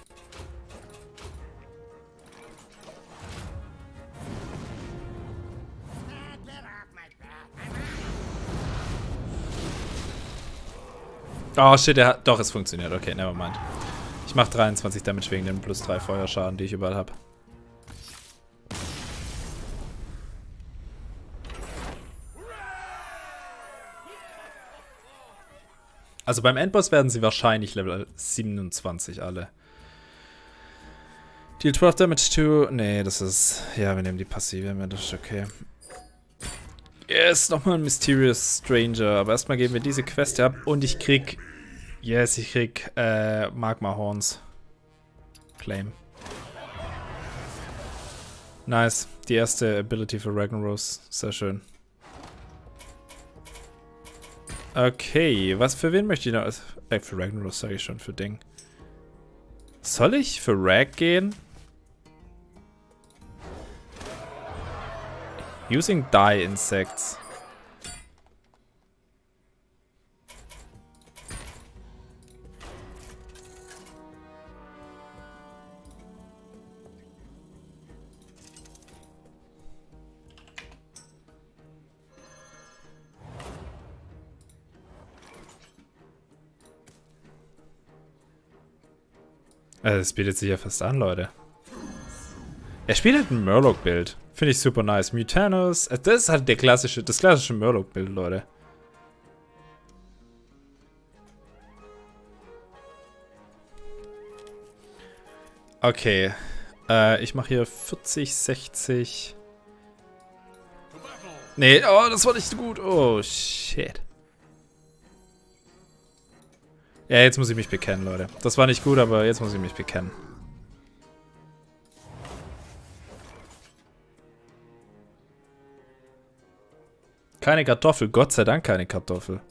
Oh shit, der hat. Doch, es funktioniert. Okay, nevermind. Ich mach dreiundzwanzig Damage wegen dem plus drei Feuerschaden, die ich überall habe. Also beim Endboss werden sie wahrscheinlich Level siebenundzwanzig alle. Deal zwölf Damage to... Nee, das ist... Ja, wir nehmen die Passive, das ist okay. Yes, nochmal ein Mysterious Stranger. Aber erstmal geben wir diese Quest ab und ich krieg... Yes, ich krieg äh, Magma Horns. Claim. Nice. Die erste Ability für Ragnaros. Sehr schön. Okay, was für wen möchte ich noch? Äh, für Ragnaros sage ich schon, für Ding. Soll ich für Rag gehen? Using Die Insects. Also das bietet sich ja fast an, Leute. Er spielt halt ein Murloc-Bild. Finde ich super nice. Mutanus. Das ist halt der klassische, das klassische Murloc-Bild, Leute. Okay. Äh, ich mache hier vierzig, sechzig. Nee, oh, das war nicht so gut. Oh, shit. Ja, jetzt muss ich mich bekennen, Leute. Das war nicht gut, aber jetzt muss ich mich bekennen. Keine Kartoffel. Gott sei Dank keine Kartoffel.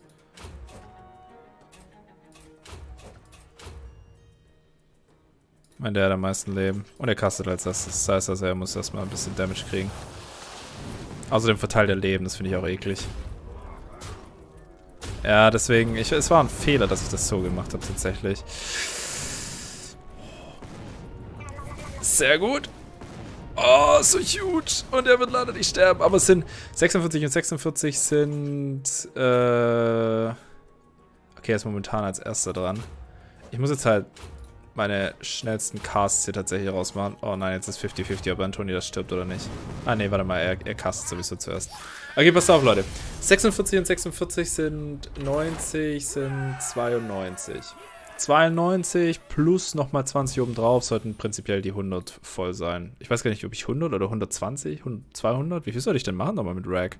Ich meine, der hat am meisten Leben. Und er castet als erstes. Das heißt also, er muss erstmal ein bisschen Damage kriegen. Außerdem verteilt er Leben. Das finde ich auch eklig. Ja, deswegen, ich, es war ein Fehler, dass ich das so gemacht habe, tatsächlich. Sehr gut. Oh, so huge. Und er wird leider nicht sterben. Aber es sind sechsundvierzig und sechsundvierzig sind... Äh, okay, er ist momentan als erster dran. Ich muss jetzt halt meine schnellsten Casts hier tatsächlich rausmachen. Oh nein, jetzt ist fifty fifty, ob Anthony das stirbt oder nicht. Ah ne, warte mal, er, er castet sowieso zuerst. Okay, passt auf, Leute. sechsundvierzig und sechsundvierzig sind neunzig, sind zweiundneunzig. zweiundneunzig plus nochmal zwanzig oben drauf sollten prinzipiell die hundert voll sein. Ich weiß gar nicht, ob ich hundert oder hundertzwanzig, zweihundert, wie viel soll ich denn machen nochmal mit Rag?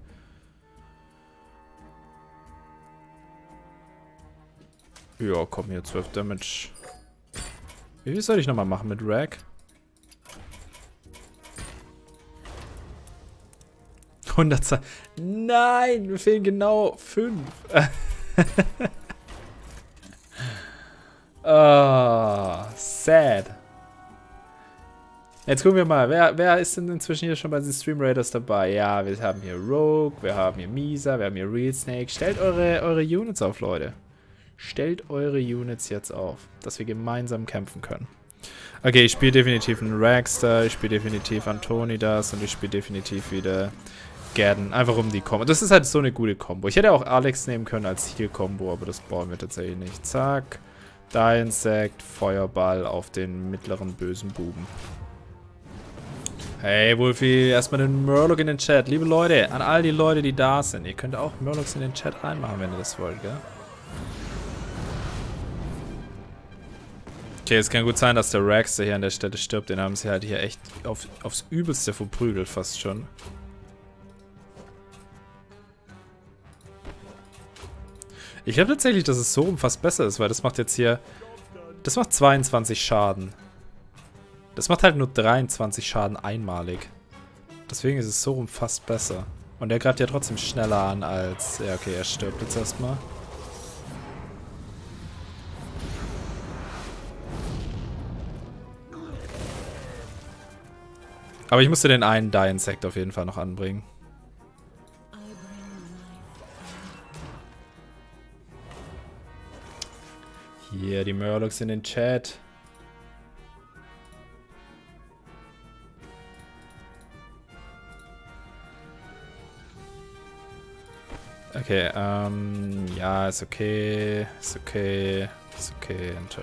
Ja, komm hier, zwölf Damage. Wie viel soll ich nochmal machen mit Rag? hundertzwanzig. Nein, mir fehlen genau fünf. Oh, sad. Jetzt gucken wir mal, wer, wer ist denn inzwischen hier schon bei den Stream Raiders dabei? Ja, wir haben hier Rogue, wir haben hier Misa, wir haben hier Real Snake. Stellt eure, eure Units auf, Leute. Stellt eure Units jetzt auf, dass wir gemeinsam kämpfen können. Okay, ich spiele definitiv einen Ragster, ich spiele definitiv Antonidas und ich spiele definitiv wieder Gadden. Einfach um die Kombo. Das ist halt so eine gute Kombo. Ich hätte auch Alex nehmen können als Heal-Kombo, aber das brauchen wir tatsächlich nicht. Zack. Da Insekt, Feuerball auf den mittleren bösen Buben. Hey Wolfie, erstmal den Murloc in den Chat. Liebe Leute, an all die Leute, die da sind. Ihr könnt auch Murlocs in den Chat reinmachen, wenn ihr das wollt, gell? Okay, es kann gut sein, dass der Ragster hier an der Stelle stirbt. Den haben sie halt hier echt auf, aufs Übelste verprügelt fast schon. Ich glaube tatsächlich, dass es so rum fast besser ist, weil das macht jetzt hier... Das macht zweiundzwanzig Schaden. Das macht halt nur dreiundzwanzig Schaden einmalig. Deswegen ist es so rum fast besser. Und er greift ja trotzdem schneller an als... Ja, okay, er stirbt jetzt erstmal. Aber ich musste den einen Die Insect auf jeden Fall noch anbringen. Hier, die Murlocs in den Chat. Okay, ähm, ja, ist okay, ist okay, ist okay, Enter.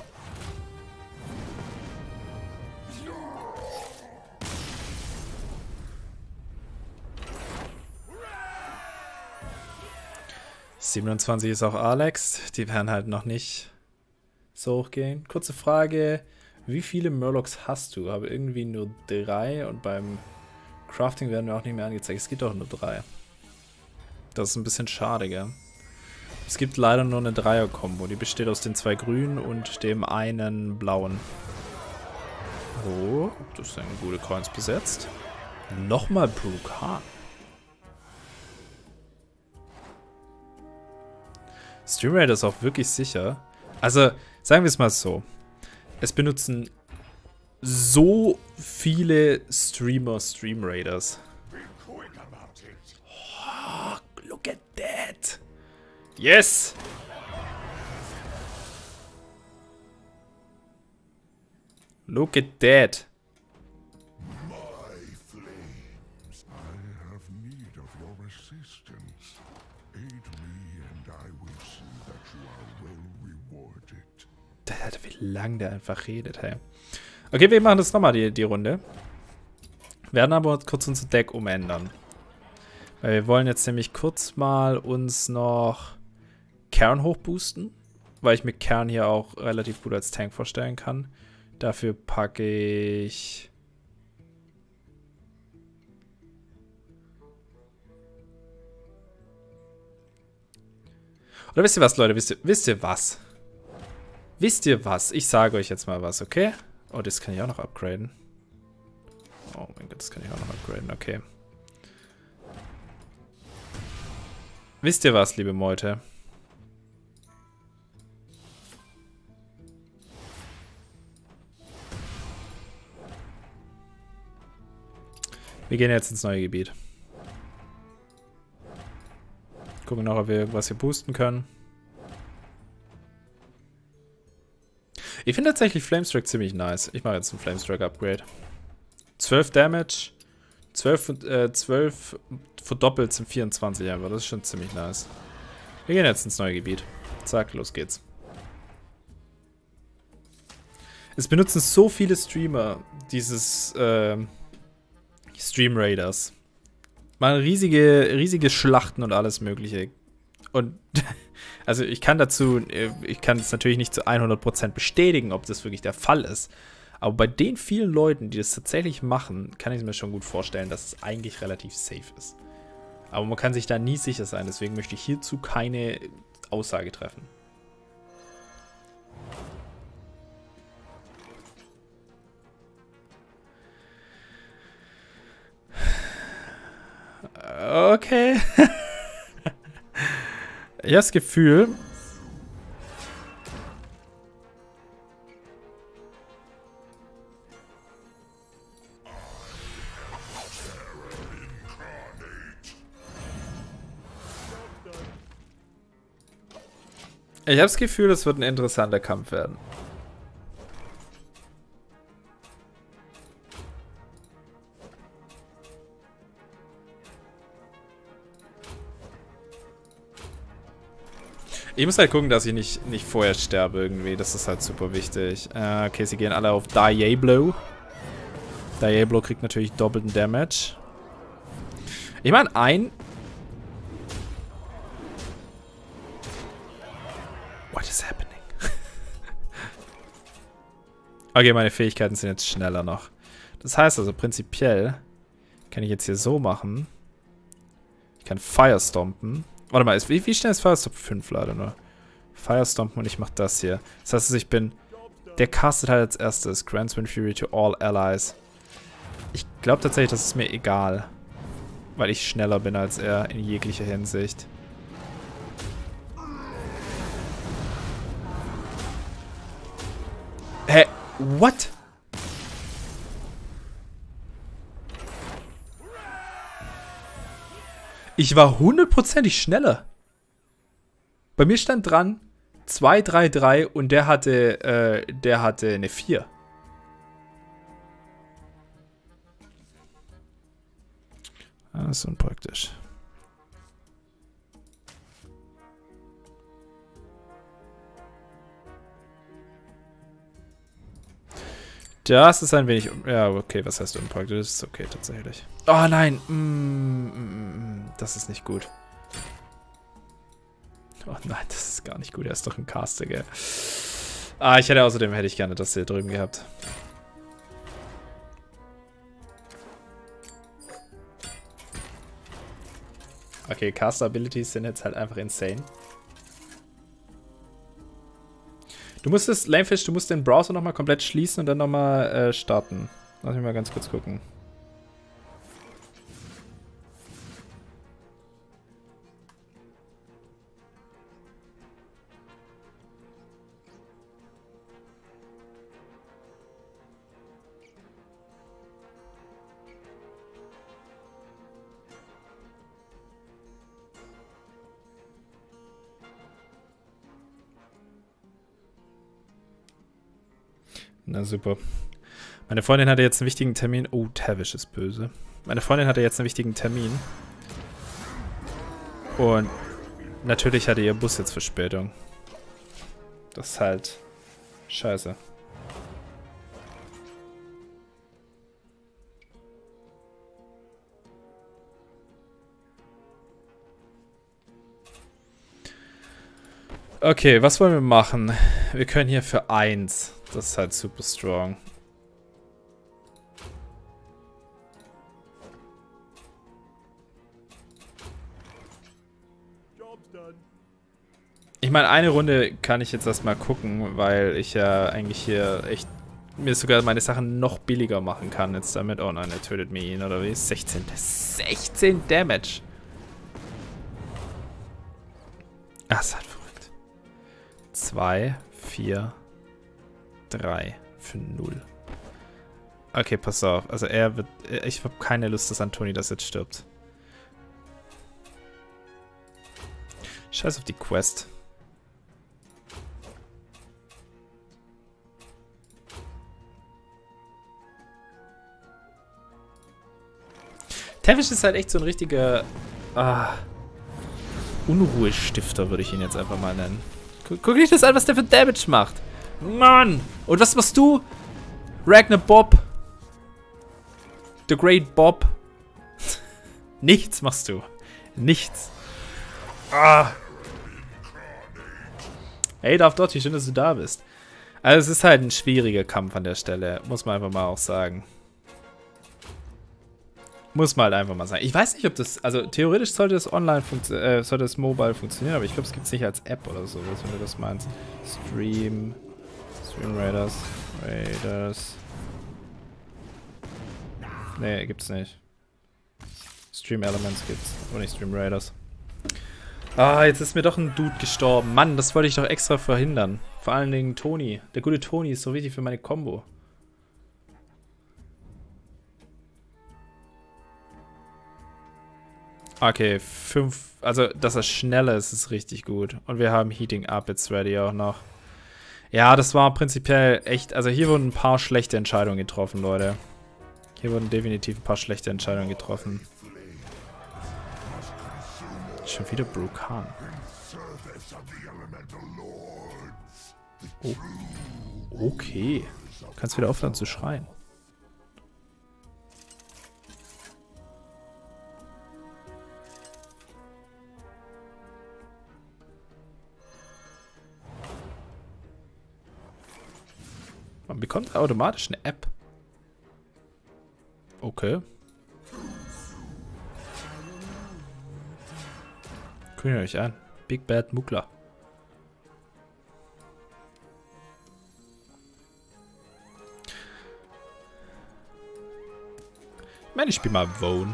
siebenundzwanzig ist auch Alex, die werden halt noch nicht so hoch gehen. Kurze Frage, wie viele Murlocs hast du? Habe irgendwie nur drei und beim Crafting werden wir auch nicht mehr angezeigt. Es gibt auch nur drei. Das ist ein bisschen schade, gell? Es gibt leider nur eine Dreier-Kombo. Die besteht aus den zwei grünen und dem einen blauen. Oh, das sind gute Coins besetzt. Nochmal Brooke. Stream Raider ist auch wirklich sicher. Also, sagen wir es mal so. Es benutzen so viele Streamer Stream Raiders. Oh, look at that. Yes! Look at that. Alter, wie lang der einfach redet, hey. Okay, wir machen das nochmal, die, die Runde. Werden aber kurz unser Deck umändern. Weil wir wollen jetzt nämlich kurz mal uns noch Kern hochboosten. Weil ich mir Kern hier auch relativ gut als Tank vorstellen kann. Dafür packe ich... Oder wisst ihr was, Leute? Wisst ihr, wisst ihr was? Wisst ihr was? Ich sage euch jetzt mal was, okay? Oh, das kann ich auch noch upgraden. Oh mein Gott, das kann ich auch noch upgraden, okay. Wisst ihr was, liebe Meute? Wir gehen jetzt ins neue Gebiet. Gucken noch, ob wir irgendwas hier boosten können. Ich finde tatsächlich Flamestrike ziemlich nice. Ich mache jetzt ein Flamestrike Upgrade. zwölf Damage. zwölf, äh, zwölf verdoppelt sind vierundzwanzig einfach. Das ist schon ziemlich nice. Wir gehen jetzt ins neue Gebiet. Zack, los geht's. Es benutzen so viele Streamer dieses äh, Stream Raiders. Machen riesige, riesige Schlachten und alles mögliche. Und Also ich kann dazu, ich kann es natürlich nicht zu hundert Prozent bestätigen, ob das wirklich der Fall ist. Aber bei den vielen Leuten, die das tatsächlich machen, kann ich mir schon gut vorstellen, dass es eigentlich relativ safe ist. Aber man kann sich da nie sicher sein, deswegen möchte ich hierzu keine Aussage treffen. Okay. Ich habe das Gefühl... Ich habe das Gefühl, es wird ein interessanter Kampf werden. Ich muss halt gucken, dass ich nicht, nicht vorher sterbe irgendwie. Das ist halt super wichtig. Äh, okay, sie gehen alle auf Diablo. Diablo kriegt natürlich doppelten Damage. Ich meine, ein... What is happening? Okay, meine Fähigkeiten sind jetzt schneller noch. Das heißt also, prinzipiell kann ich jetzt hier so machen. Ich kann Firestompen. Warte mal, ist, wie, wie schnell ist Firestomp? fünf leider nur. Firestompen und ich mache das hier. Das heißt, also ich bin... Der castet halt als erstes. Grants Wind Fury to all allies. Ich glaube tatsächlich, das ist mir egal. Weil ich schneller bin als er in jeglicher Hinsicht. Hä? What? Ich war hundertprozentig schneller. Bei mir stand dran zwei, drei, drei und der hatte, äh, der hatte eine vier. Das ist unpraktisch. Das ist ein wenig... Ja, okay, was heißt unpraktisch? Das ist okay, tatsächlich. Oh nein! Mm, mm, mm, das ist nicht gut. Oh nein, das ist gar nicht gut. Er ist doch ein Caster, gell? Ah, ich hätte außerdem hätte ich gerne das hier drüben gehabt. Okay, Caster-Abilities sind jetzt halt einfach insane. Du musst das, Lamefish, du musst den Browser nochmal komplett schließen und dann nochmal äh, starten. Lass mich mal ganz kurz gucken. Na super. Meine Freundin hatte jetzt einen wichtigen Termin. Oh, Tavish ist böse. Meine Freundin hatte jetzt einen wichtigen Termin. Und natürlich hatte ihr Bus jetzt Verspätung. Das ist halt scheiße. Okay, was wollen wir machen? Wir können hier für eins. Das ist halt super strong. Ich meine, eine Runde kann ich jetzt erstmal gucken, weil ich ja eigentlich hier echt mir sogar meine Sachen noch billiger machen kann jetzt damit. Oh nein, er tötet mir ihn, oder wie? sechzehn, sechzehn Damage. Ach, das ist halt verrückt. zwei, vier, drei für null. Okay, pass auf. Also er wird... Ich habe keine Lust, dass Antoni das jetzt stirbt. Scheiß auf die Quest. Tavish ist halt echt so ein richtiger... Ah, Unruhestifter, würde ich ihn jetzt einfach mal nennen. Guck, guck dich das an, was der für Damage macht. Mann! Und was machst du? Ragnar Bob. The Great Bob. Nichts machst du. Nichts. Ah. Hey, Darf Dottie, schön, dass du da bist. Also es ist halt ein schwieriger Kampf an der Stelle, muss man einfach mal auch sagen. Muss man halt einfach mal sagen. Ich weiß nicht, ob das, also theoretisch sollte das online funktionieren, äh, sollte das mobile funktionieren, aber ich glaube, es gibt es nicht als App oder sowas, wenn du das meinst. Stream, Stream Raiders, Raiders. Nee, gibt's nicht. Stream Elements gibt's, aber nicht Stream Raiders. Ah, jetzt ist mir doch ein Dude gestorben. Mann, das wollte ich doch extra verhindern. Vor allen Dingen Toni. Der gute Toni ist so wichtig für meine Combo. Okay, fünf. Also, dass er schneller ist, ist richtig gut. Und wir haben Heating Up jetzt ready auch noch. Ja, das war prinzipiell echt. Also, hier wurden ein paar schlechte Entscheidungen getroffen, Leute. Hier wurden definitiv ein paar schlechte Entscheidungen getroffen. Schon wieder Brukan. Oh. Okay. Du kannst wieder aufhören zu schreien. Man bekommt automatisch eine App. Okay. Guckt euch an. Big Bad Muckler. Ich meine, ich spiele mal Vone.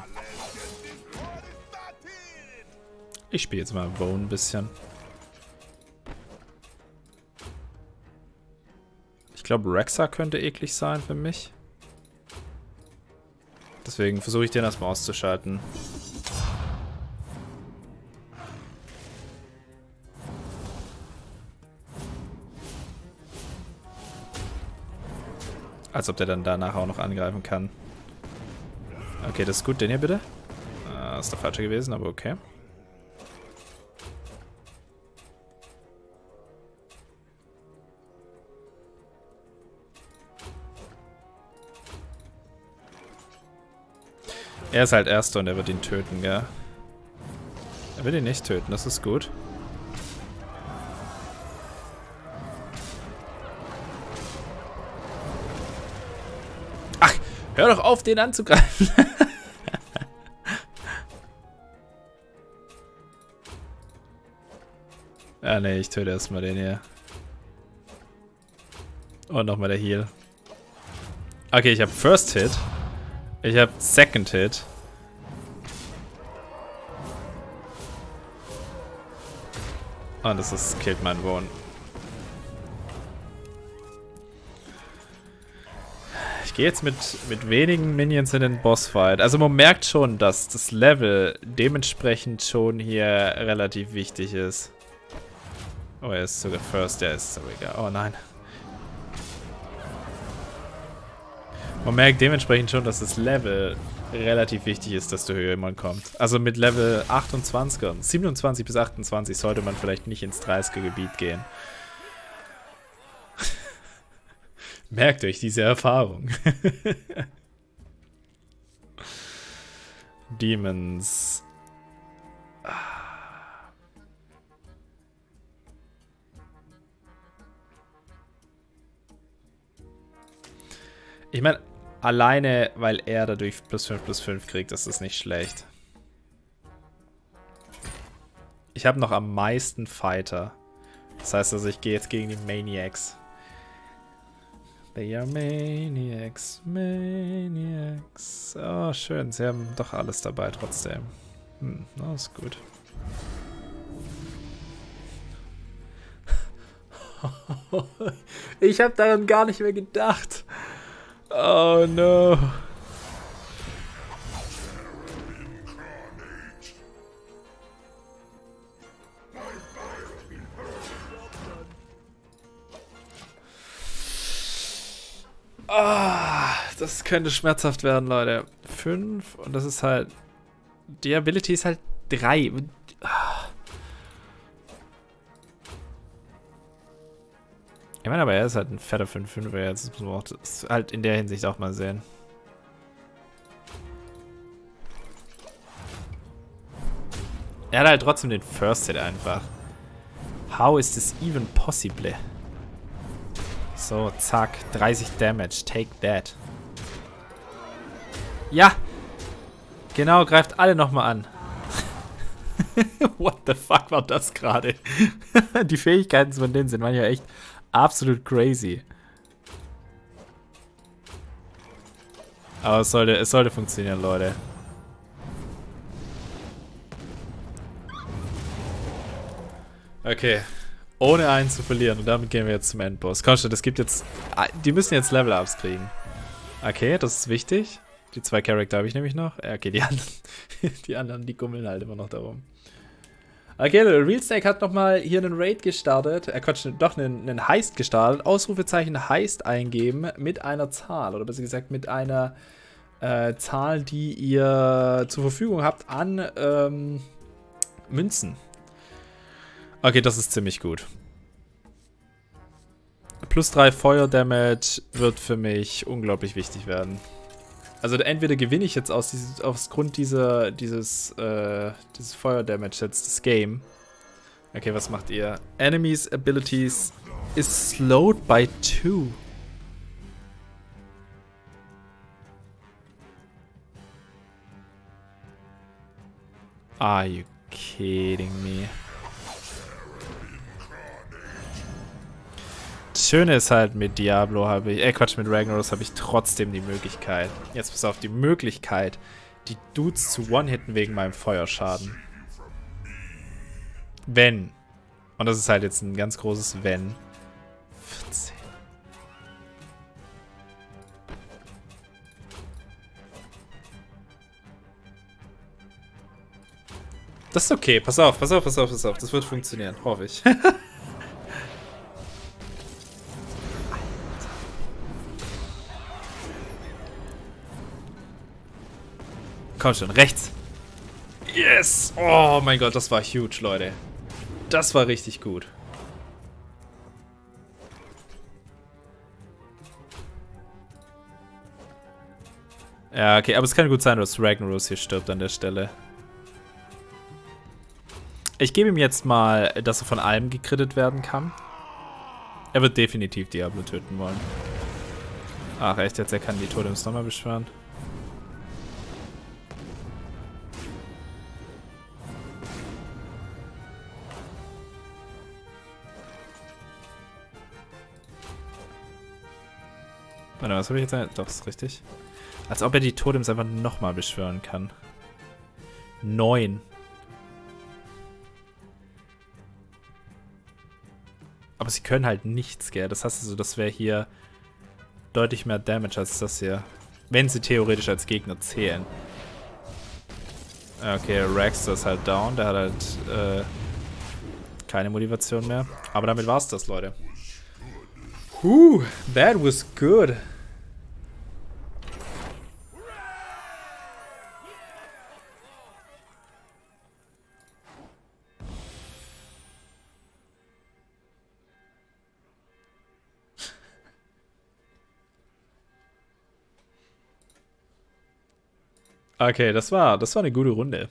Ich spiele jetzt mal Vone ein bisschen. Ich glaube, Rexa könnte eklig sein für mich. Deswegen versuche ich den erstmal auszuschalten. Als ob der dann danach auch noch angreifen kann. Okay, das ist gut. Den hier bitte. Ah, ist der falsche gewesen, aber okay. Er ist halt Erster und er wird ihn töten, gell? Er wird ihn nicht töten, das ist gut. Ach, hör doch auf, den anzugreifen. Ah ne, ich töte erstmal den hier. Und nochmal der Heal. Okay, ich habe First Hit. Ich habe Second Hit. Und das ist killt mein Vone. Ich gehe jetzt mit, mit wenigen Minions in den Bossfight. Also man merkt schon, dass das Level dementsprechend schon hier relativ wichtig ist. Oh, er ist sogar First, der ist so egal. Oh nein. Man merkt dementsprechend schon, dass das Level relativ wichtig ist, desto höher man kommt. Also mit Level achtundzwanzig, siebenundzwanzig bis achtundzwanzig sollte man vielleicht nicht ins dreißiger-Gebiet gehen. Merkt euch diese Erfahrung. Demons. Ich meine, alleine, weil er dadurch plus fünf plus fünf kriegt, ist das nicht schlecht. Ich habe noch am meisten Fighter. Das heißt also, ich gehe jetzt gegen die Maniacs. They are Maniacs, Maniacs. Oh, schön. Sie haben doch alles dabei trotzdem. Hm, das ist gut. Ich habe daran gar nicht mehr gedacht. Oh no. Ah, das könnte schmerzhaft werden, Leute. Fünf und das ist halt... Die Ability ist halt drei. Ich meine, aber er ist halt ein fetter fünf fünfer jetzt. Das muss man auch das halt in der Hinsicht auch mal sehen. Er hat halt trotzdem den First Hit einfach. How is this even possible? So, zack. dreißig Damage. Take that. Ja! Genau, greift alle nochmal an. What the fuck war das gerade? Die Fähigkeiten von denen sind manchmal echt absolut crazy. Aber es sollte, es sollte funktionieren, Leute. Okay. Ohne einen zu verlieren. Und damit gehen wir jetzt zum Endboss. Komm schon, das gibt jetzt... Die müssen jetzt Level-Ups kriegen. Okay, das ist wichtig. Die zwei Charakter habe ich nämlich noch. Okay, die anderen, die anderen, die gummeln halt immer noch darum. Okay, der Real Snake hat nochmal hier einen Raid gestartet. Er konnte doch einen, einen Heist gestartet. Ausrufezeichen Heist eingeben mit einer Zahl. Oder besser gesagt mit einer äh, Zahl, die ihr zur Verfügung habt an ähm, Münzen. Okay, das ist ziemlich gut. Plus drei Feuer-Damage wird für mich unglaublich wichtig werden. Also entweder gewinne ich jetzt aus dieses, aus Grund dieser, dieses, äh, dieses Feuer-Damage jetzt das Game. Okay, was macht ihr? Enemies Abilities is slowed by two. Are you kidding me? Das Schöne ist halt, mit Diablo habe ich, äh Quatsch, mit Ragnaros habe ich trotzdem die Möglichkeit, jetzt pass auf, die Möglichkeit, die Dudes zu one-hitten wegen meinem Feuerschaden. Wenn, und das ist halt jetzt ein ganz großes Wenn, vierzehn. Das ist okay, pass auf, pass auf, pass auf, pass auf, das wird funktionieren, hoffe ich. Komm schon, rechts. Yes! Oh mein Gott, das war huge, Leute. Das war richtig gut. Ja, okay, aber es kann gut sein, dass Ragnaros hier stirbt an der Stelle. Ich gebe ihm jetzt mal, dass er von allem gekrittet werden kann. Er wird definitiv Diablo töten wollen. Ach echt, jetzt er kann die Totems nochmal beschwören. Warte, was habe ich jetzt? Doch, das ist richtig. Als ob er die Totems einfach nochmal beschwören kann. Neun. Aber sie können halt nichts, gell? Das heißt also, das wäre hier deutlich mehr Damage als das hier. Wenn sie theoretisch als Gegner zählen. Okay, Raxter ist halt down. Der hat halt äh, keine Motivation mehr. Aber damit war's das, Leute. Whew, that was good. Okay, das war, das war eine gute Runde.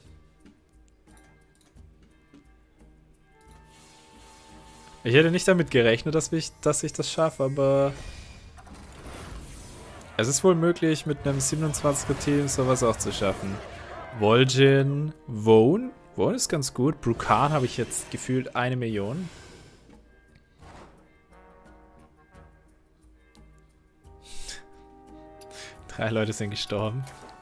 Ich hätte nicht damit gerechnet, dass ich, dass ich das schaffe, aber es ist wohl möglich, mit einem siebenundzwanziger Team sowas auch zu schaffen. Vol'jin, Vaughn. Vaughn ist ganz gut. Brukan habe ich jetzt gefühlt eine Million. Drei Leute sind gestorben.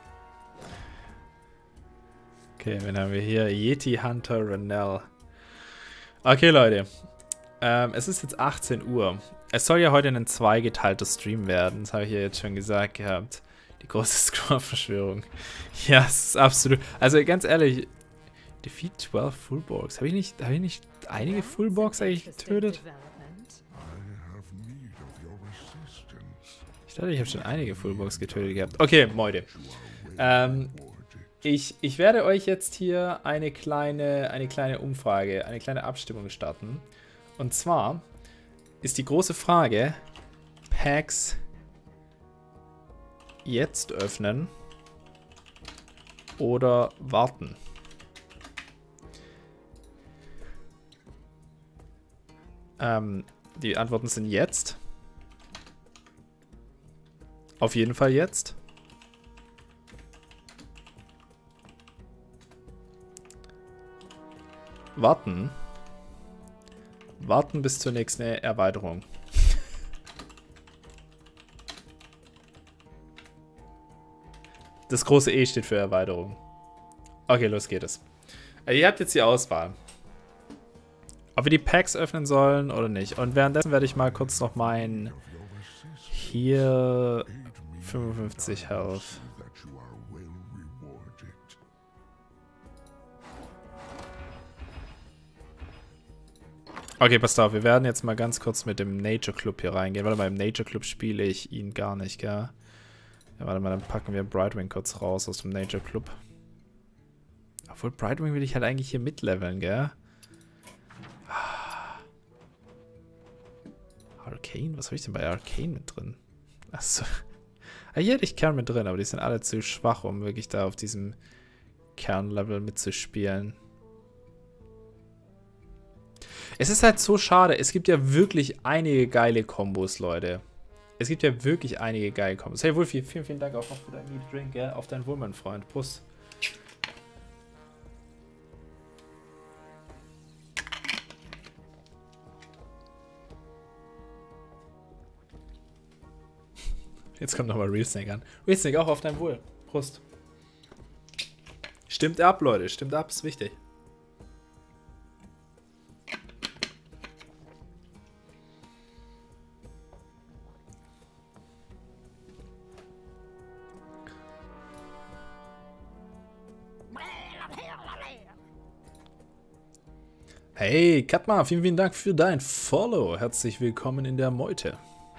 Okay, wen haben wir hier? Yeti Hunter Renell. Okay, Leute. Ähm, es ist jetzt achtzehn Uhr. Es soll ja heute ein zweigeteilter Stream werden. Das habe ich ja jetzt schon gesagt gehabt. Die große Scroll-Verschwörung. Ja, es ist absolut... Also ganz ehrlich, Defeat zwölf Fullborgs. Habe ich nicht, habe ich nicht einige Fullborgs eigentlich getötet? Ich dachte, ich habe schon einige Fullborgs getötet gehabt. Okay, Leute. Ähm... Ich, ich werde euch jetzt hier eine kleine, eine kleine Umfrage, eine kleine Abstimmung starten. Und zwar ist die große Frage, Packs jetzt öffnen oder warten? Ähm, die Antworten sind jetzt. Auf jeden Fall jetzt. Warten. Warten bis zur nächsten Erweiterung. Das große E steht für Erweiterung. Okay, los geht es. Ihr habt jetzt die Auswahl. Ob wir die Packs öffnen sollen oder nicht. Und währenddessen werde ich mal kurz noch mein... Hier... fünfundfünfzig Health. Okay, passt auf. Wir werden jetzt mal ganz kurz mit dem Nature Club hier reingehen. Warte mal, im Nature Club spiele ich ihn gar nicht, gell? Ja, warte mal, dann packen wir Brightwing kurz raus aus dem Nature Club. Obwohl, Brightwing will ich halt eigentlich hier mitleveln, gell? Arcane? Was habe ich denn bei Arcane mit drin? Achso. Ah, hier hätte ich Kern mit drin, aber die sind alle zu schwach, um wirklich da auf diesem Kernlevel mitzuspielen. Es ist halt so schade. Es gibt ja wirklich einige geile Kombos, Leute. Es gibt ja wirklich einige geile Kombos. Hey Wolfi, vielen, vielen Dank auch noch für deinen Meat Drink, gell? Auf dein Wohl, mein Freund. Puss. Jetzt kommt nochmal Real Snake an. Real Snake, auch auf dein Wohl. Prost. Stimmt ab, Leute. Stimmt ab, ist wichtig. Hey, Katma, vielen, vielen Dank für dein Follow. Herzlich willkommen in der Meute.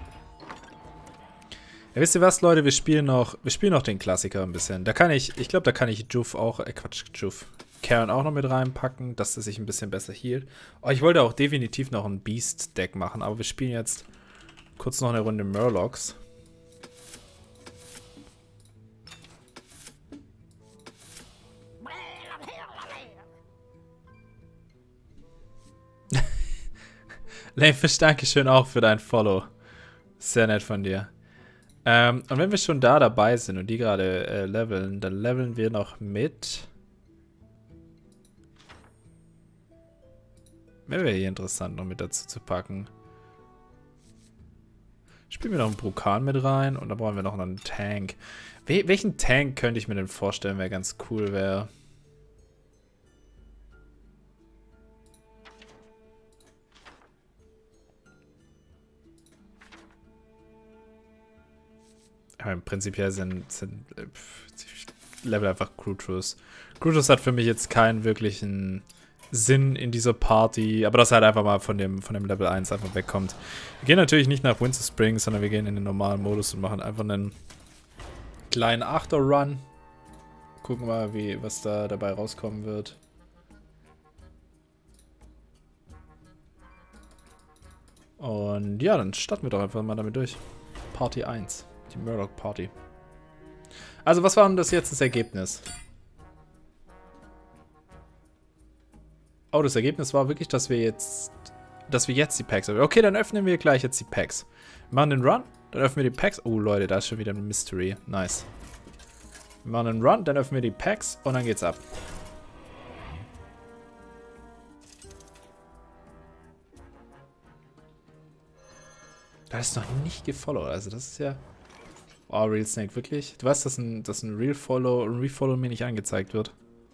Ja, wisst ihr was, Leute? Wir spielen noch, wir spielen noch den Klassiker ein bisschen. Da kann ich, ich glaube, da kann ich Juf auch, äh, Quatsch, Juf, Karen auch noch mit reinpacken, dass er sich ein bisschen besser hielt. Oh, ich wollte auch definitiv noch ein Beast-Deck machen, aber wir spielen jetzt kurz noch eine Runde Murlocs. Lanefish, dankeschön auch für dein Follow. Sehr nett von dir. Ähm, und wenn wir schon da dabei sind und die gerade äh, leveln, dann leveln wir noch mit. Wäre hier interessant, noch mit dazu zu packen. Spielen wir noch einen Brukan mit rein und dann brauchen wir noch einen Tank. Wel welchen Tank könnte ich mir denn vorstellen, wer ganz cool wäre? Ja, prinzipiell sind, sind äh, Level einfach Crutus. Crutus hat für mich jetzt keinen wirklichen Sinn in dieser Party, aber dass er halt einfach mal von dem, von dem Level eins einfach wegkommt. Wir gehen natürlich nicht nach Winter Springs, sondern wir gehen in den normalen Modus und machen einfach einen kleinen Achter-Run. Gucken mal, wie, was da dabei rauskommen wird. Und ja, dann starten wir doch einfach mal damit durch. Party eins. Die Murloc Party. Also, was war denn das jetzt das Ergebnis? Oh, das Ergebnis war wirklich, dass wir jetzt dass wir jetzt die Packs öffnen. Okay, dann öffnen wir gleich jetzt die Packs. Wir machen den Run, dann öffnen wir die Packs. Oh, Leute, da ist schon wieder ein Mystery. Nice. Wir machen einen Run, dann öffnen wir die Packs und dann geht's ab. Das ist noch nicht gefollowt, also das ist ja... Oh, Real Snake, wirklich? Du weißt, dass ein, dass ein Real Follow, ein Refollow mir nicht angezeigt wird.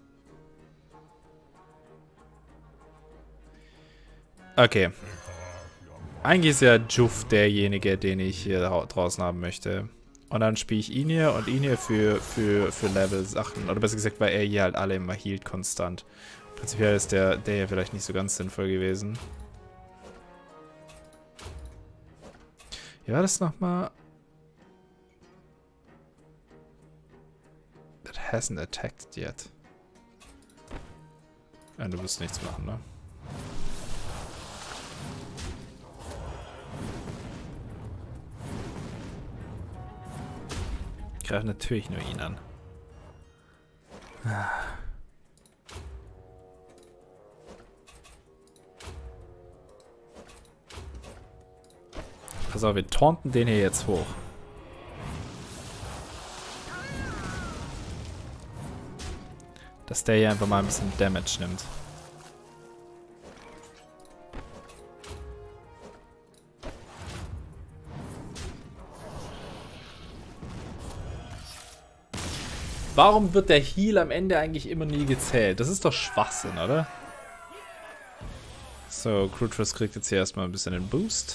Okay. Eigentlich ist ja Juf derjenige, den ich hier draußen haben möchte. Und dann spiele ich ihn hier und ihn hier für, für, für Level-Sachen. Oder besser gesagt, weil er hier halt alle immer hielt konstant. Prinzipiell ist der, der hier vielleicht nicht so ganz sinnvoll gewesen. Wie war das nochmal? That hasn't attacked yet. Ja, du wirst nichts machen, ne? Ich greife natürlich nur ihn an. Pass auf, wir taunten den hier jetzt hoch. Dass der hier einfach mal ein bisschen Damage nimmt. Warum wird der Heal am Ende eigentlich immer nie gezählt? Das ist doch Schwachsinn, oder? So, Crutrus kriegt jetzt hier erstmal ein bisschen den Boost.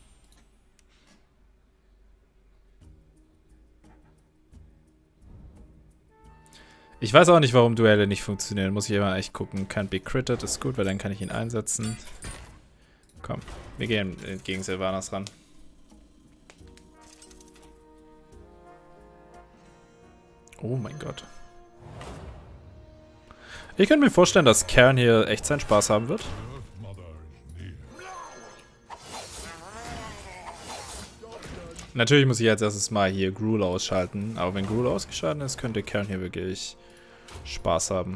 Ich weiß auch nicht, warum Duelle nicht funktionieren. Muss ich immer echt gucken. Can't be critted ist gut, weil dann kann ich ihn einsetzen. Komm, wir gehen gegen Sylvanas ran. Oh mein Gott. Ich könnte mir vorstellen, dass Cairn hier echt seinen Spaß haben wird. Natürlich muss ich als erstes mal hier Gruul ausschalten. Aber wenn Gruul ausgeschaltet ist, könnte Cairn hier wirklich Spaß haben.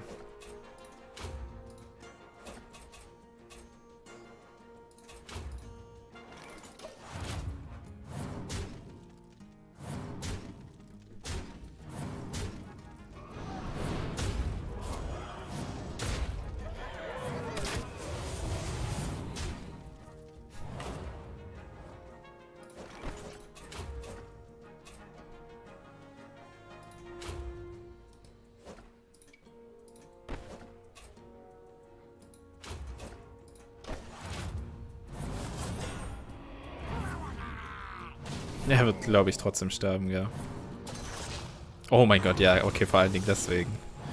Er wird, glaube ich, trotzdem sterben, ja. Oh mein Gott, ja, okay, vor allen Dingen deswegen.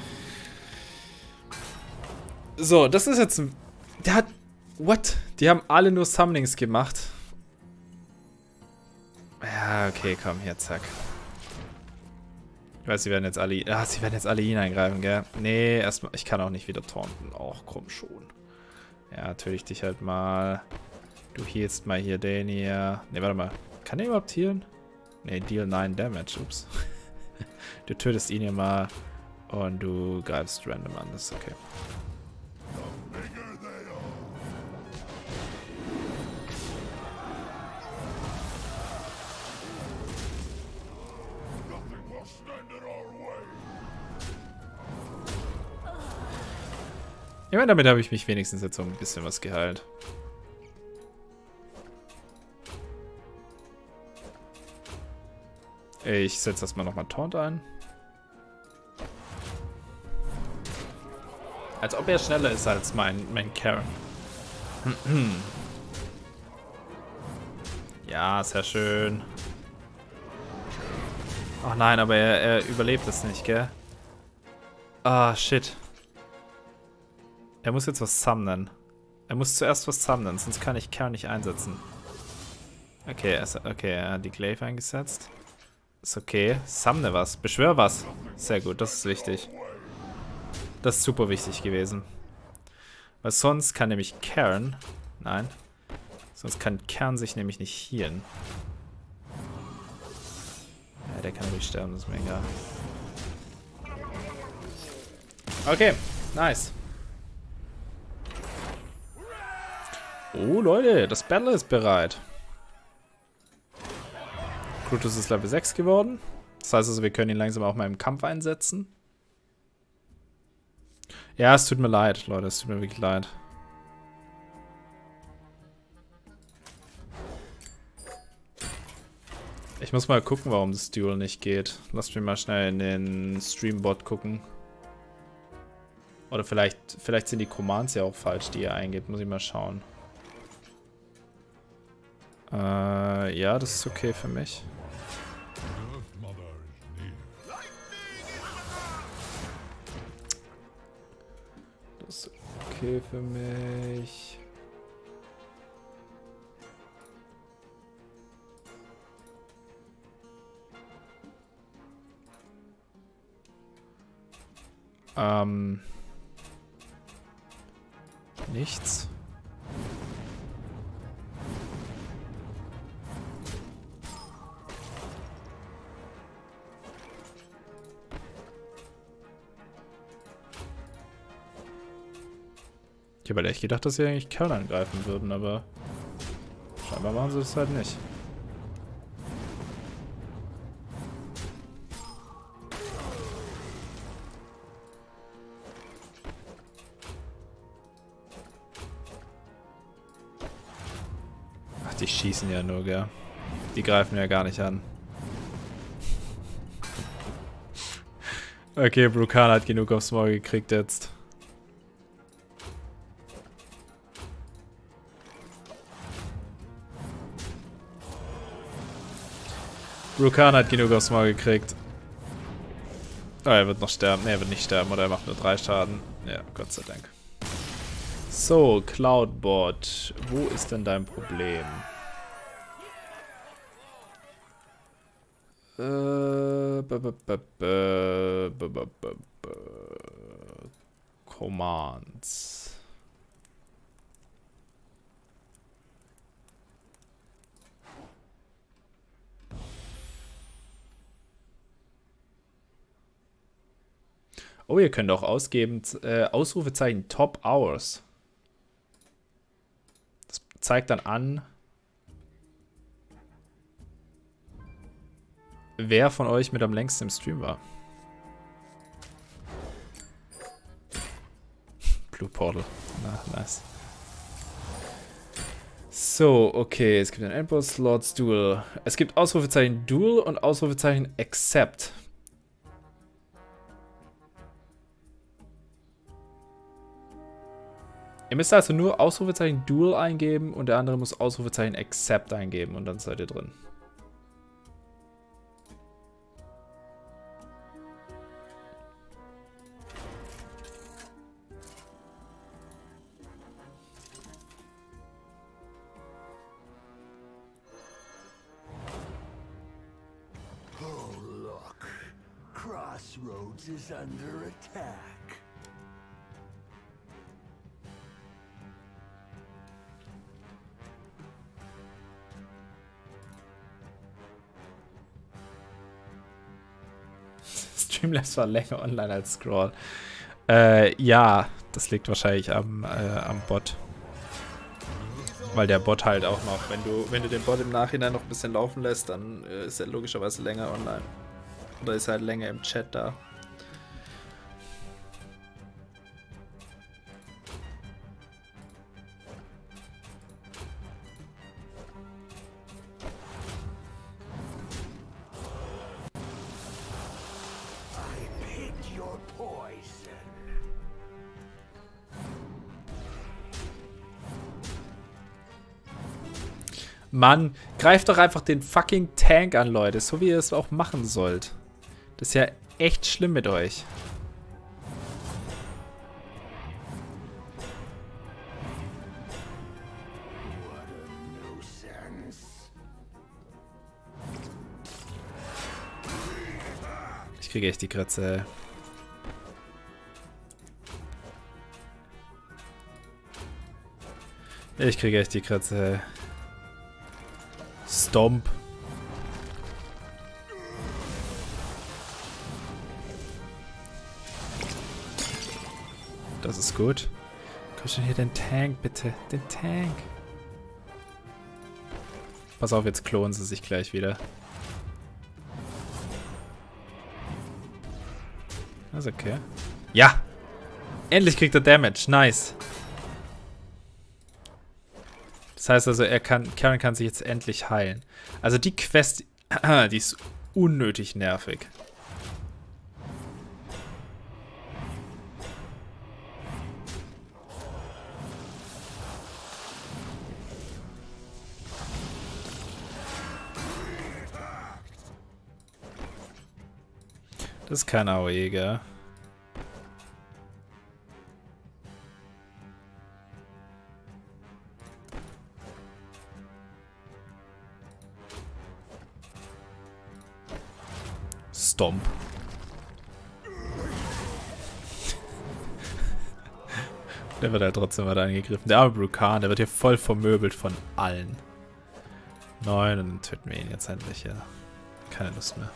So, das ist jetzt ein... Der hat... What? Die haben alle nur Summonings gemacht. Ja, okay, komm, hier, zack. Ich weiß, sie werden jetzt alle... Ah, sie werden jetzt alle hineingreifen, gell? Nee, erstmal... Ich kann auch nicht wieder taunten. Och, komm schon. Ja, natürlich dich halt mal. Du healst mal hier den hier. Ne, warte mal. Kann der überhaupt healen? Ne, deal neun Damage. Ups. Du tötest ihn hier mal. Und du greifst random an. Das ist okay. Ich meine, damit habe ich mich wenigstens jetzt so ein bisschen was geheilt. Ich setze erstmal nochmal Taunt ein. Als ob er schneller ist als mein, mein Cairn. Ja, sehr schön. Oh nein, aber er, er überlebt es nicht, gell? Ah, shit. Er muss jetzt was summonen. Er muss zuerst was summonen, sonst kann ich Cairn nicht einsetzen. Okay, er, okay, er hat die Glaive eingesetzt. Ist okay. Summone was. Beschwör was. Sehr gut, das ist wichtig. Das ist super wichtig gewesen. Weil sonst kann nämlich Cairn... Nein. Sonst kann Cairn sich nämlich nicht healen. Ja, der kann ruhig sterben, das ist mir egal. Okay, nice. Oh, Leute, das Battle ist bereit. Crutrus ist Level sechs geworden. Das heißt also, wir können ihn langsam auch mal im Kampf einsetzen. Ja, es tut mir leid, Leute. Es tut mir wirklich leid. Ich muss mal gucken, warum das Duel nicht geht. Lasst mich mal schnell in den Streambot gucken. Oder vielleicht, vielleicht sind die Commands ja auch falsch, die ihr eingebt. Muss ich mal schauen. Äh, ja, das ist okay für mich. Das ist okay für mich. Ähm. Nichts. Ich habe echt gedacht, dass sie eigentlich Kerl angreifen würden, aber scheinbar machen sie das halt nicht. Die schießen ja nur, gell? Die greifen ja gar nicht an. Okay, Brukan hat genug aufs Maul gekriegt jetzt. Brukan hat genug aufs Maul gekriegt. Oh, er wird noch sterben. Ne, er wird nicht sterben, oder er macht nur drei Schaden. Ja, Gott sei Dank. So, Cloudbot. Wo ist denn dein Problem? Äh, b -b -b -b -b -b -b -b Commands. Oh, ihr könnt auch ausgeben, äh, Ausrufezeichen Top Hours. Das zeigt dann an, wer von euch mit am längsten im Stream war. Blue Portal. Na, nice. So, okay, es gibt ein Endboss, Lords Duel. Es gibt Ausrufezeichen Duel und Ausrufezeichen Accept. Ihr müsst also nur Ausrufezeichen Duel eingeben und der andere muss Ausrufezeichen Accept eingeben und dann seid ihr drin. Oh, look. Crossroads is under attack. Streamlabs war länger online als Scroll. Äh, ja, das liegt wahrscheinlich am, äh, am Bot. Weil der Bot halt auch noch, wenn du, wenn du den Bot im Nachhinein noch ein bisschen laufen lässt, dann äh, ist er logischerweise länger online. Oder ist halt länger im Chat da. Mann, greift doch einfach den fucking Tank an, Leute. So wie ihr es auch machen sollt. Das ist ja echt schlimm mit euch. Ich kriege echt die Kratze. Ich kriege echt die Kratze. Stomp. Das ist gut. Komm schon hier, den Tank, bitte. Den Tank. Pass auf, jetzt klonen sie sich gleich wieder. Das ist okay. Ja! Endlich kriegt er Damage. Nice. Das heißt also, er kann, Karen kann sich jetzt endlich heilen. Also die Quest, die ist unnötig nervig. Das ist kein A O E, gell? Stomp. Der wird halt trotzdem weiter angegriffen. Der arme Brukan, der wird hier voll vermöbelt von allen. Nein, dann töten wir ihn jetzt endlich, ja. Keine Lust mehr.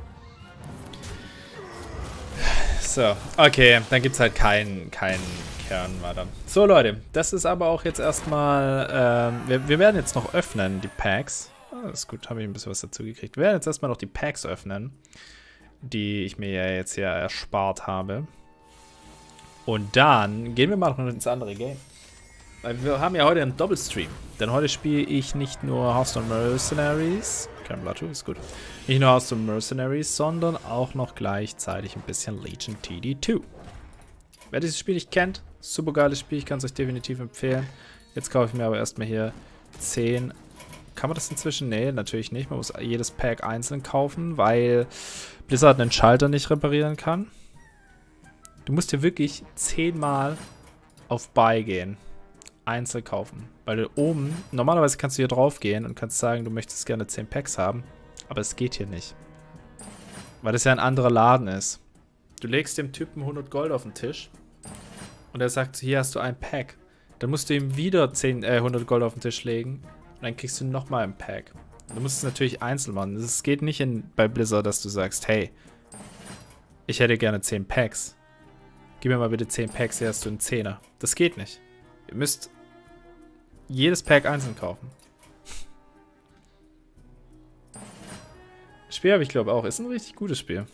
So, okay, dann gibt es halt keinen keinen Kern weiter. So, Leute, das ist aber auch jetzt erstmal, ähm, wir, wir werden jetzt noch öffnen, die Packs. Ah, das ist gut, habe ich ein bisschen was dazu gekriegt. Wir werden jetzt erstmal noch die Packs öffnen, die ich mir ja jetzt hier erspart habe. Und dann gehen wir mal noch ins andere Game. Weil wir haben ja heute einen Doppelstream. Denn heute spiele ich nicht nur Hearthstone Mercenaries. Kein Bloodhook, ist gut. Nicht nur Hearthstone Mercenaries, sondern auch noch gleichzeitig ein bisschen Legion T D zwei. Wer dieses Spiel nicht kennt, super geiles Spiel, ich kann es euch definitiv empfehlen. Jetzt kaufe ich mir aber erstmal hier zehn. Kann man das inzwischen? Nee, natürlich nicht. Man muss jedes Pack einzeln kaufen, weil Blizzard einen Schalter nicht reparieren kann. Du musst hier wirklich zehnmal auf Buy gehen. Einzeln kaufen. Weil du oben, normalerweise kannst du hier drauf gehen und kannst sagen, du möchtest gerne zehn Packs haben. Aber es geht hier nicht. Weil das ja ein anderer Laden ist. Du legst dem Typen hundert Gold auf den Tisch. Und er sagt, hier hast du ein Pack. Dann musst du ihm wieder zehn, äh, hundert Gold auf den Tisch legen. Und dann kriegst du nochmal ein Pack. Du musst es natürlich einzeln machen. Es geht nicht in, bei Blizzard, dass du sagst, hey, ich hätte gerne zehn Packs. Gib mir mal bitte zehn Packs, hier hast du einen Zehner. Das geht nicht. Ihr müsst jedes Pack einzeln kaufen. Das Spiel habe ich glaube auch. Ist ein richtig gutes Spiel.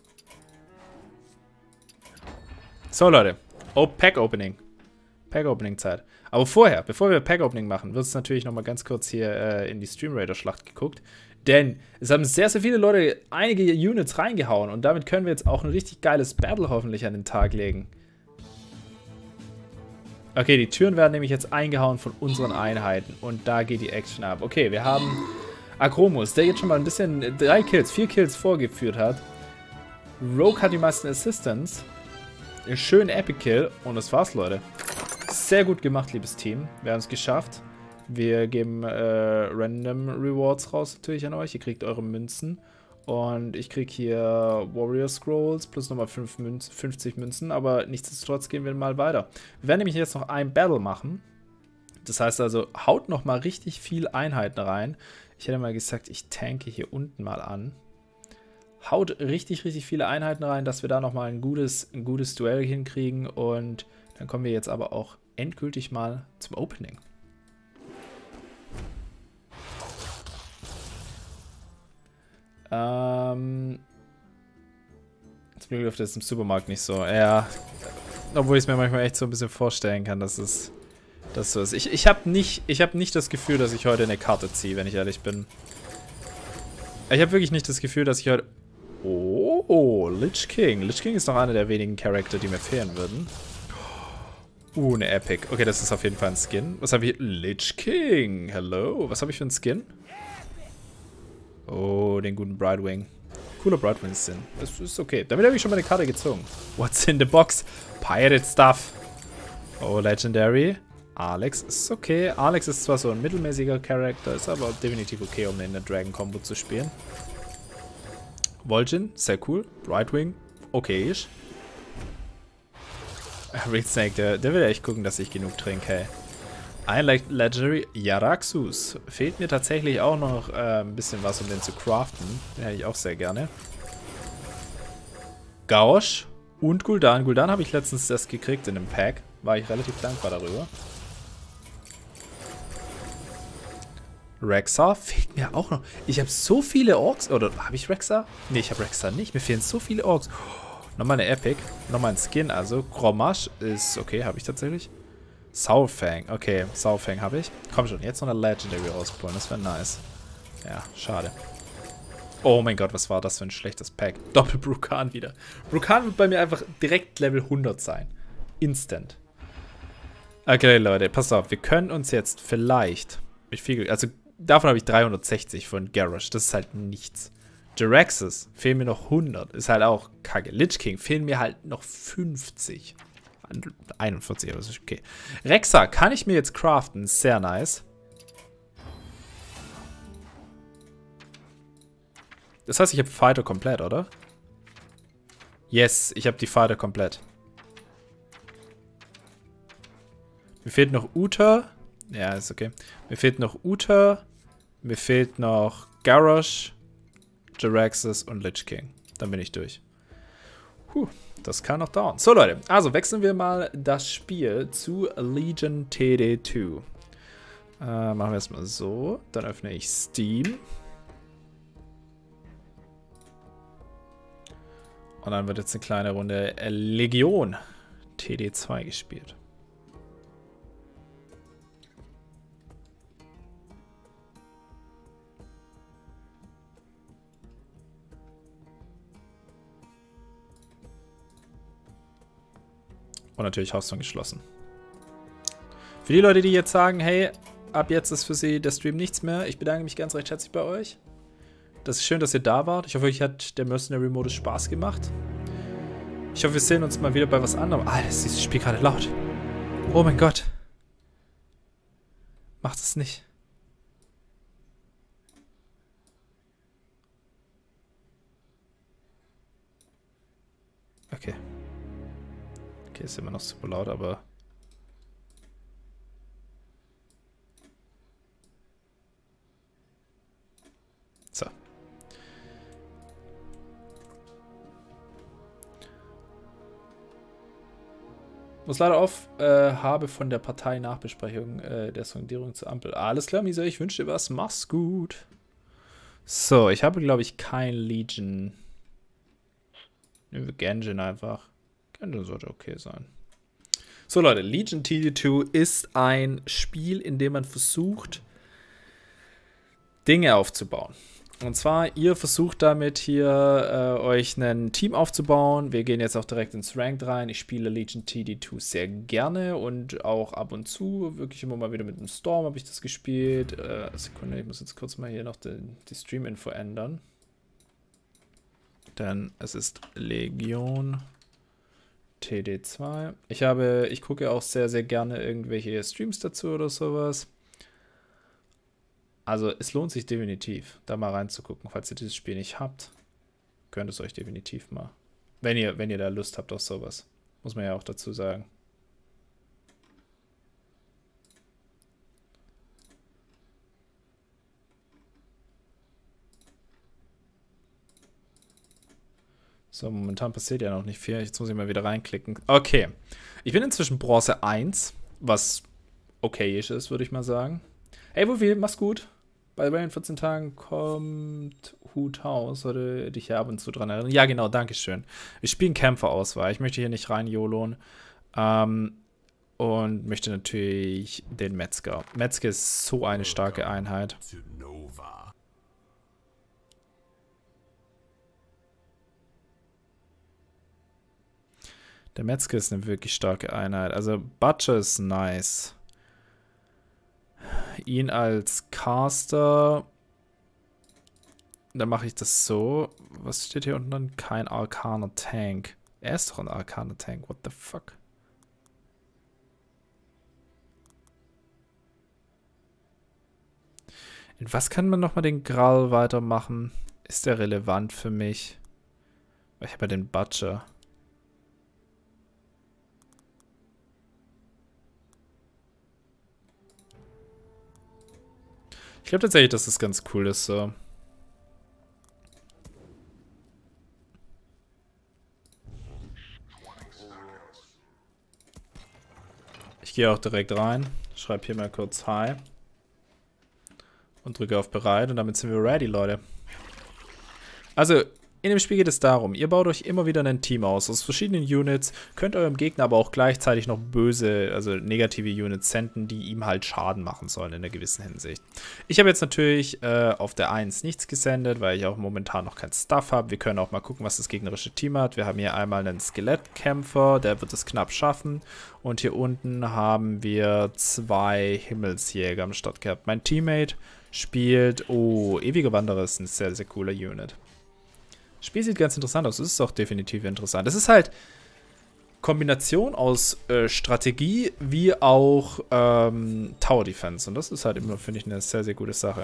So Leute, oh, Pack Opening. Pack Opening Zeit. Aber vorher, bevor wir Pack Opening machen, wird es natürlich nochmal ganz kurz hier äh, in die Stream Raider Schlacht geguckt. Denn es haben sehr, sehr viele Leute einige Units reingehauen. Und damit können wir jetzt auch ein richtig geiles Battle hoffentlich an den Tag legen. Okay, die Türen werden nämlich jetzt eingehauen von unseren Einheiten. Und da geht die Action ab. Okay, wir haben Akromus, der jetzt schon mal ein bisschen drei Kills, vier Kills vorgeführt hat. Rogue hat die meisten Assistants. Einen schönen Epic Kill. Und das war's, Leute. Sehr gut gemacht, liebes Team. Wir haben es geschafft. Wir geben äh, Random Rewards raus natürlich an euch. Ihr kriegt eure Münzen. Und ich kriege hier Warrior Scrolls plus nochmal fünfzig Münzen. Aber nichtsdestotrotz gehen wir mal weiter. Wir werden nämlich jetzt noch ein Battle machen. Das heißt also, haut nochmal richtig viel Einheiten rein. Ich hätte mal gesagt, ich tanke hier unten mal an. Haut richtig, richtig viele Einheiten rein, dass wir da nochmal ein gutes, ein gutes Duell hinkriegen. Und dann kommen wir jetzt aber auch endgültig mal zum Opening. Ähm. Zum Glück läuft das im Supermarkt nicht so. Ja. Obwohl ich es mir manchmal echt so ein bisschen vorstellen kann, dass es das so ist. Ich, ich habe nicht, ich hab nicht das Gefühl, dass ich heute eine Karte ziehe, wenn ich ehrlich bin. Ich habe wirklich nicht das Gefühl, dass ich heute... Oh, oh, Lich King. Lich King ist noch einer der wenigen Charakter, die mir fehlen würden. Uh, eine Epic. Okay, das ist auf jeden Fall ein Skin. Was habe ich? Lich King. Hello. Was habe ich für einen Skin? Oh, den guten Brightwing. Cooler Brightwing-Skin. Das ist okay. Damit habe ich schon mal eine Karte gezogen. What's in the box? Pirate Stuff. Oh, Legendary. Alex ist okay. Alex ist zwar so ein mittelmäßiger Charakter, ist aber definitiv okay, um in der Dragon-Combo zu spielen. Vol'jin, sehr cool. Brightwing, okayisch. Ring Snake, der, der will echt gucken, dass ich genug trinke, hey. Ein Legendary Jaraxxus. Fehlt mir tatsächlich auch noch äh, ein bisschen was, um den zu craften. Den hätte ich auch sehr gerne. Gausch und Gul'dan. Gul'dan habe ich letztens erst gekriegt in einem Pack. War ich relativ dankbar darüber. Rexxar fehlt mir auch noch. Ich habe so viele Orks. Oder habe ich Rexxar? Ne, ich habe Rexxar nicht. Mir fehlen so viele Orks. Oh, nochmal eine Epic. Nochmal ein Skin. Also Grommash ist okay. Habe ich tatsächlich. Saurfang. Okay, Saurfang habe ich. Komm schon, jetzt noch eine Legendary rausholen. Das wäre nice. Ja, schade. Oh mein Gott, was war das für ein schlechtes Pack. Doppel-Brukan wieder. Brukan wird bei mir einfach direkt Level hundert sein. Instant. Okay, Leute, passt auf. Wir können uns jetzt vielleicht mit viel Glück... Also, davon habe ich dreihundertsechzig von Garrosh. Das ist halt nichts. Jaraxxus fehlen mir noch hundert. Ist halt auch kacke. Lich King fehlen mir halt noch fünfzig. einundvierzig, aber das ist okay. Rexxar kann ich mir jetzt craften. Sehr nice. Das heißt, ich habe Fighter komplett, oder? Yes, ich habe die Fighter komplett. Mir fehlt noch Uta. Ja, ist okay. Mir fehlt noch Uta. Mir fehlt noch Garrosh, Jaraxxus und Lich King. Dann bin ich durch. Puh, das kann noch dauern. So, Leute. Also, wechseln wir mal das Spiel zu Legion T D zwei. Äh, machen wir es mal so. Dann öffne ich Steam. Und dann wird jetzt eine kleine Runde Legion T D zwei gespielt. Und natürlich Hearthstone geschlossen. Für die Leute, die jetzt sagen, hey, ab jetzt ist für sie der Stream nichts mehr, ich bedanke mich ganz recht herzlich bei euch. Das ist schön, dass ihr da wart. Ich hoffe, euch hat der Mercenary-Modus Spaß gemacht. Ich hoffe, wir sehen uns mal wieder bei was anderem. Ah, ist dieses Spiel gerade laut. Oh mein Gott. Macht es nicht. Okay. Okay, ist immer noch super laut, aber... So. Muss leider auf, äh, habe von der Partei Nachbesprechung äh, der Sondierung zur Ampel. Alles klar, Misa, ich wünsche dir was. Mach's gut. So, ich habe, glaube ich, kein Legion. Nehmen wir Genjin einfach. Genjin sollte okay sein. So, Leute, Legion T D zwei ist ein Spiel, in dem man versucht, Dinge aufzubauen. Und zwar, ihr versucht damit hier äh, euch ein Team aufzubauen. Wir gehen jetzt auch direkt ins Ranked rein. Ich spiele Legion T D zwei sehr gerne und auch ab und zu, wirklich immer mal wieder mit einem Storm habe ich das gespielt. Äh, Sekunde, ich muss jetzt kurz mal hier noch die, die Stream-Info ändern. Denn es ist Legion T D zwei. Ich habe, ich gucke auch sehr, sehr gerne irgendwelche Streams dazu oder sowas. Also es lohnt sich definitiv, da mal reinzugucken. Falls ihr dieses Spiel nicht habt, könnt es euch definitiv mal. Wenn ihr, wenn ihr da Lust habt auf sowas. Muss man ja auch dazu sagen. So, momentan passiert ja noch nicht viel. Jetzt muss ich mal wieder reinklicken. Okay. Ich bin inzwischen Bronze eins, was okayisch ist, würde ich mal sagen. Hey, Wufi, mach's gut. Bei in vierzehn Tagen kommt Hut Haus. Sollte dich ja ab und zu dran erinnern. Ja, genau, dankeschön. Wir spielen Kämpferauswahl. Ich möchte hier nicht rein YOLOen. Ähm, und möchte natürlich den Metzger. Metzger ist so eine starke Einheit. Der Metzger ist eine wirklich starke Einheit. Also Butcher ist nice. Ihn als Caster. Dann mache ich das so. Was steht hier unten dann? Kein Arcaner Tank. Er ist doch ein Arcaner Tank. What the fuck? In was kann man nochmal den Gral weitermachen? Ist der relevant für mich? Ich habe ja den Butcher. Ich glaube tatsächlich, dass das ganz cool ist, so. Ich gehe auch direkt rein, schreibe hier mal kurz Hi und drücke auf Bereit und damit sind wir ready, Leute. Also, in dem Spiel geht es darum, ihr baut euch immer wieder ein Team aus, aus verschiedenen Units, könnt eurem Gegner aber auch gleichzeitig noch böse, also negative Units senden, die ihm halt Schaden machen sollen in einer gewissen Hinsicht. Ich habe jetzt natürlich äh, auf der eins nichts gesendet, weil ich auch momentan noch kein Stuff habe. Wir können auch mal gucken, was das gegnerische Team hat. Wir haben hier einmal einen Skelettkämpfer, der wird es knapp schaffen. Und hier unten haben wir zwei Himmelsjäger am Start gehabt. Mein Teammate spielt, oh, Ewiger Wanderer ist ein sehr, sehr cooler Unit. Das Spiel sieht ganz interessant aus. Es ist auch definitiv interessant. Es ist halt Kombination aus äh, Strategie wie auch ähm, Tower Defense. Und das ist halt immer, finde ich, eine sehr, sehr gute Sache.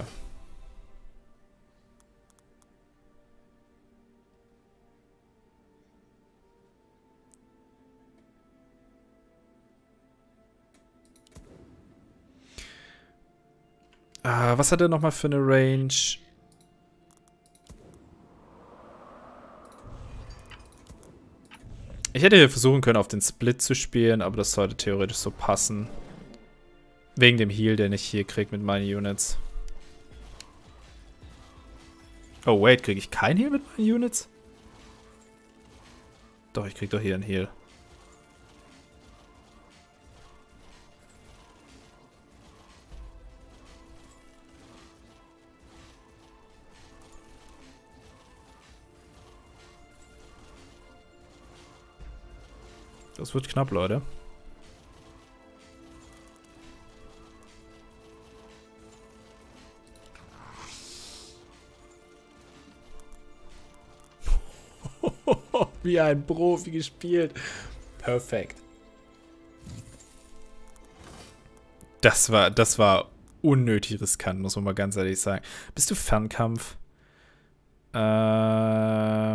Ah, was hat er nochmal für eine Range? Ich hätte hier versuchen können, auf den Split zu spielen, aber das sollte theoretisch so passen. Wegen dem Heal, den ich hier kriege mit meinen Units. Oh, wait, kriege ich keinen Heal mit meinen Units? Doch, ich krieg doch hier einen Heal. Das wird knapp, Leute. Wie ein Profi gespielt. Perfekt. Das war, das war unnötig riskant, muss man mal ganz ehrlich sagen. Bist du Fernkampf? Äh...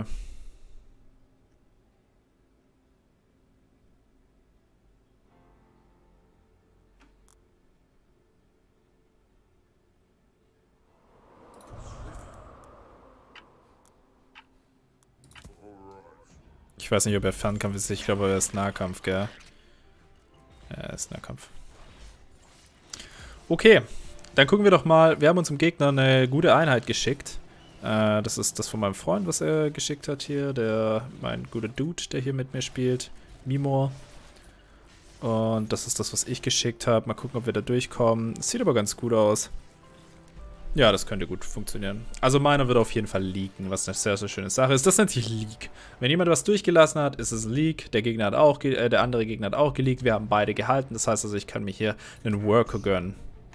Ich weiß nicht, ob er Fernkampf ist. Ich glaube, er ist Nahkampf, gell? Ja, er ist Nahkampf. Okay, dann gucken wir doch mal. Wir haben unserem Gegner eine gute Einheit geschickt. Äh, das ist das von meinem Freund, was er geschickt hat hier. Der, mein guter Dude, der hier mit mir spielt. Mimor. Und das ist das, was ich geschickt habe. Mal gucken, ob wir da durchkommen. Sieht aber ganz gut aus. Ja, das könnte gut funktionieren. Also meiner wird auf jeden Fall leaken, was eine sehr, sehr schöne Sache ist. Das nennt sich Leak. Wenn jemand was durchgelassen hat, ist es ein Leak. Der Gegner hat auch, äh, der andere Gegner hat auch geleakt. Wir haben beide gehalten. Das heißt also, ich kann mir hier einen Worker gönnen.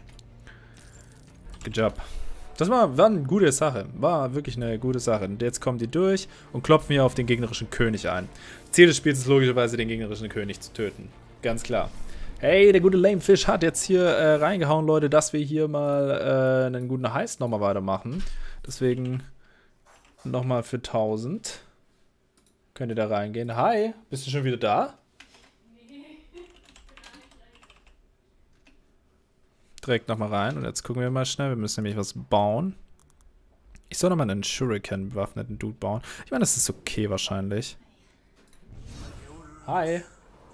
Good job. Das war, war eine gute Sache. War wirklich eine gute Sache. Und jetzt kommen die durch und klopfen hier auf den gegnerischen König ein. Ziel des Spiels ist logischerweise, den gegnerischen König zu töten. Ganz klar. Hey, der gute Lamefish hat jetzt hier äh, reingehauen, Leute, dass wir hier mal äh, einen guten Heist nochmal weitermachen. Deswegen nochmal für tausend. Könnt ihr da reingehen. Hi, bist du schon wieder da? Direkt nochmal rein. Und jetzt gucken wir mal schnell. Wir müssen nämlich was bauen. Ich soll nochmal einen Shuriken bewaffneten Dude bauen. Ich meine, das ist okay wahrscheinlich. Hi.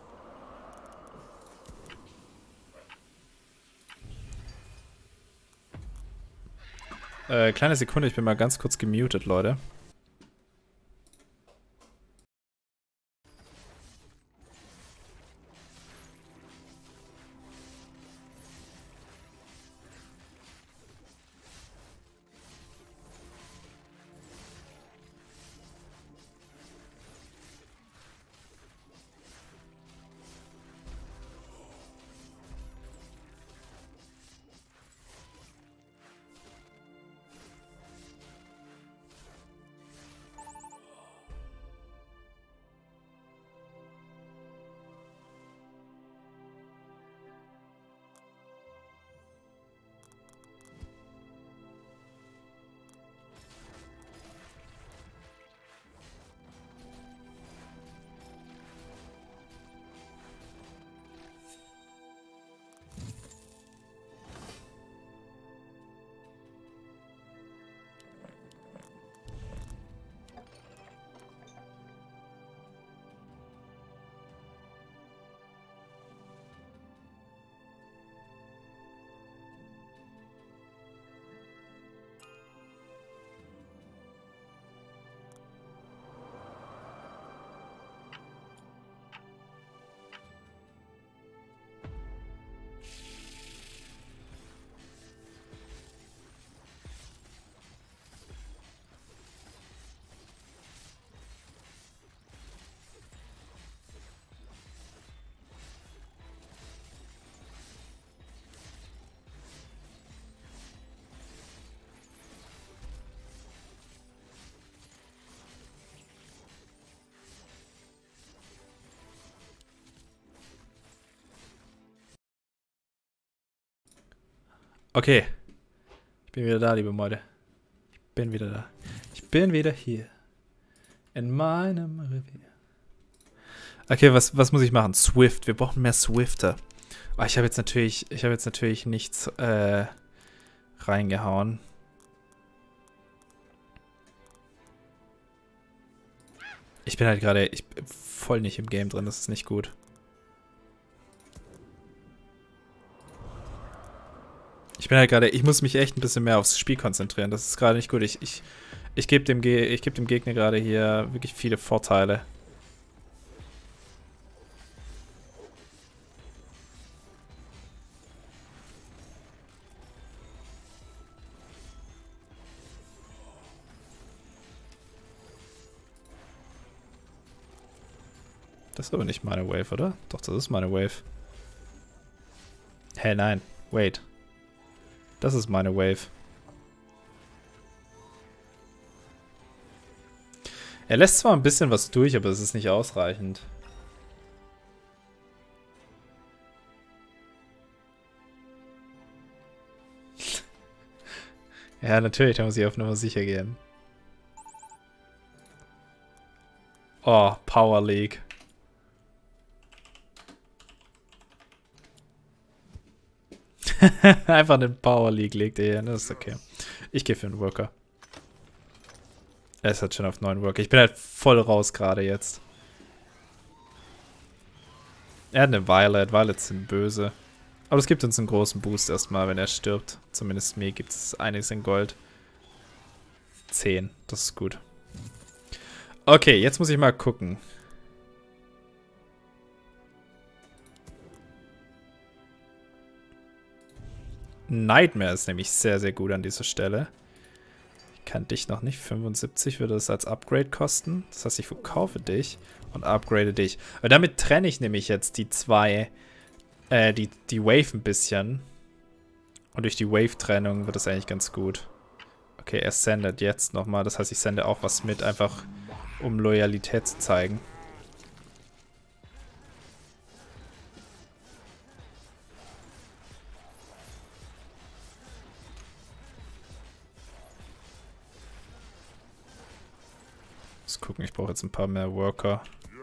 Äh, kleine Sekunde, ich bin mal ganz kurz gemutet, Leute. Okay. Ich bin wieder da, liebe Leute. Ich bin wieder da. Ich bin wieder hier. In meinem Revier. Okay, was, was muss ich machen? Swift. Wir brauchen mehr Swifter. Oh, ich habe jetzt natürlich, ich habe jetzt natürlich nichts äh, reingehauen. Ich bin halt gerade, ich bin voll nicht im Game drin. Das ist nicht gut. Ich bin halt gerade, ich muss mich echt ein bisschen mehr aufs Spiel konzentrieren. Das ist gerade nicht gut. Ich, ich, ich gebe dem, ich geb dem Gegner gerade hier wirklich viele Vorteile. Das ist aber nicht meine Wave, oder? Doch, das ist meine Wave. Hä, hey, nein. Wait. Das ist meine Wave. Er lässt zwar ein bisschen was durch, aber es ist nicht ausreichend. Ja, natürlich, da muss ich auf Nummer sicher gehen. Oh, Power League. Einfach einen Power League legt er hier, das ist okay. Ich gehe für einen Worker. Er ist halt schon auf neun Worker. Ich bin halt voll raus gerade jetzt. Er hat eine Violet. Violets sind böse. Aber es gibt uns einen großen Boost erstmal, wenn er stirbt. Zumindest mir gibt es einiges in Gold. zehn. Das ist gut. Okay, jetzt muss ich mal gucken. Nightmare ist nämlich sehr, sehr gut an dieser Stelle. Ich kann dich noch nicht. fünfundsiebzig würde es als Upgrade kosten. Das heißt, ich verkaufe dich und upgrade dich. Aber damit trenne ich nämlich jetzt die zwei, äh, die, die Wave ein bisschen. Und durch die Wave-Trennung wird das eigentlich ganz gut. Okay, er sendet jetzt nochmal. Das heißt, ich sende auch was mit, einfach um Loyalität zu zeigen. Muss gucken, ich brauche jetzt ein paar mehr Worker.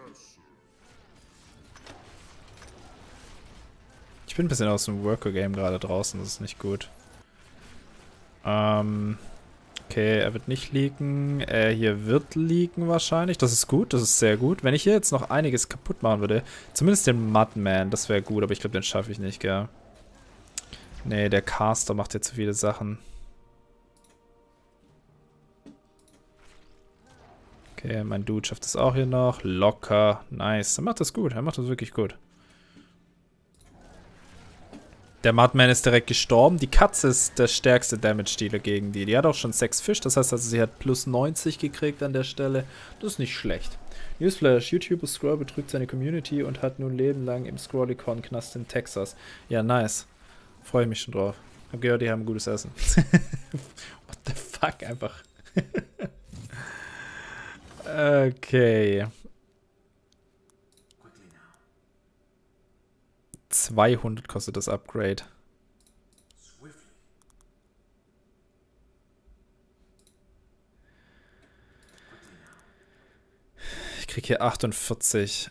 Ich bin ein bisschen aus dem Worker-Game gerade draußen, das ist nicht gut. Ähm, okay, er wird nicht leaken. Er hier wird leaken wahrscheinlich. Das ist gut, das ist sehr gut. Wenn ich hier jetzt noch einiges kaputt machen würde, zumindest den Mudman, das wäre gut, aber ich glaube, den schaffe ich nicht, gell? Nee, der Caster macht hier zu viele Sachen. Okay, mein Dude schafft das auch hier noch. Locker. Nice. Er macht das gut. Er macht das wirklich gut. Der Mudman ist direkt gestorben. Die Katze ist der stärkste Damage-Dealer gegen die. Die hat auch schon sechs Fisch. Das heißt also, sie hat plus neunzig gekriegt an der Stelle. Das ist nicht schlecht. Newsflash. YouTuber Scroll betrügt seine Community und hat nun Leben lang im Scrollicon-Knast in Texas. Ja, nice. Freue ich mich schon drauf. Hab gehört, die haben gutes Essen. What the fuck, einfach. Okay. zweihundert kostet das Upgrade. Ich krieg hier achtundvierzig.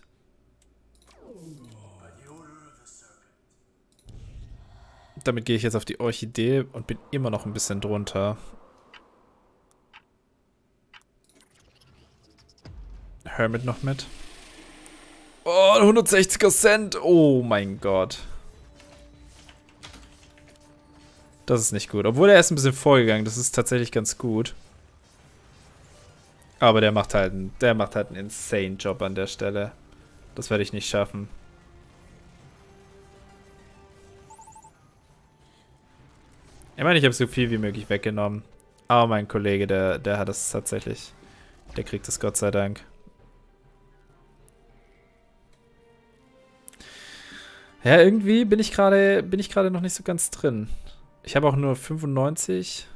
Damit gehe ich jetzt auf die Orchidee und bin immer noch ein bisschen drunter. Hermit noch mit. Oh, hundertsechziger Cent. Oh mein Gott. Das ist nicht gut. Obwohl er ist ein bisschen vorgegangen. Das ist tatsächlich ganz gut. Aber der macht halt einen, der macht halt einen insane Job an der Stelle. Das werde ich nicht schaffen. Ich meine, ich habe so viel wie möglich weggenommen. Aber mein Kollege, der, der hat es tatsächlich. Der kriegt es Gott sei Dank. Ja, irgendwie bin ich gerade bin ich gerade noch nicht so ganz drin. Ich habe auch nur fünfundneunzig.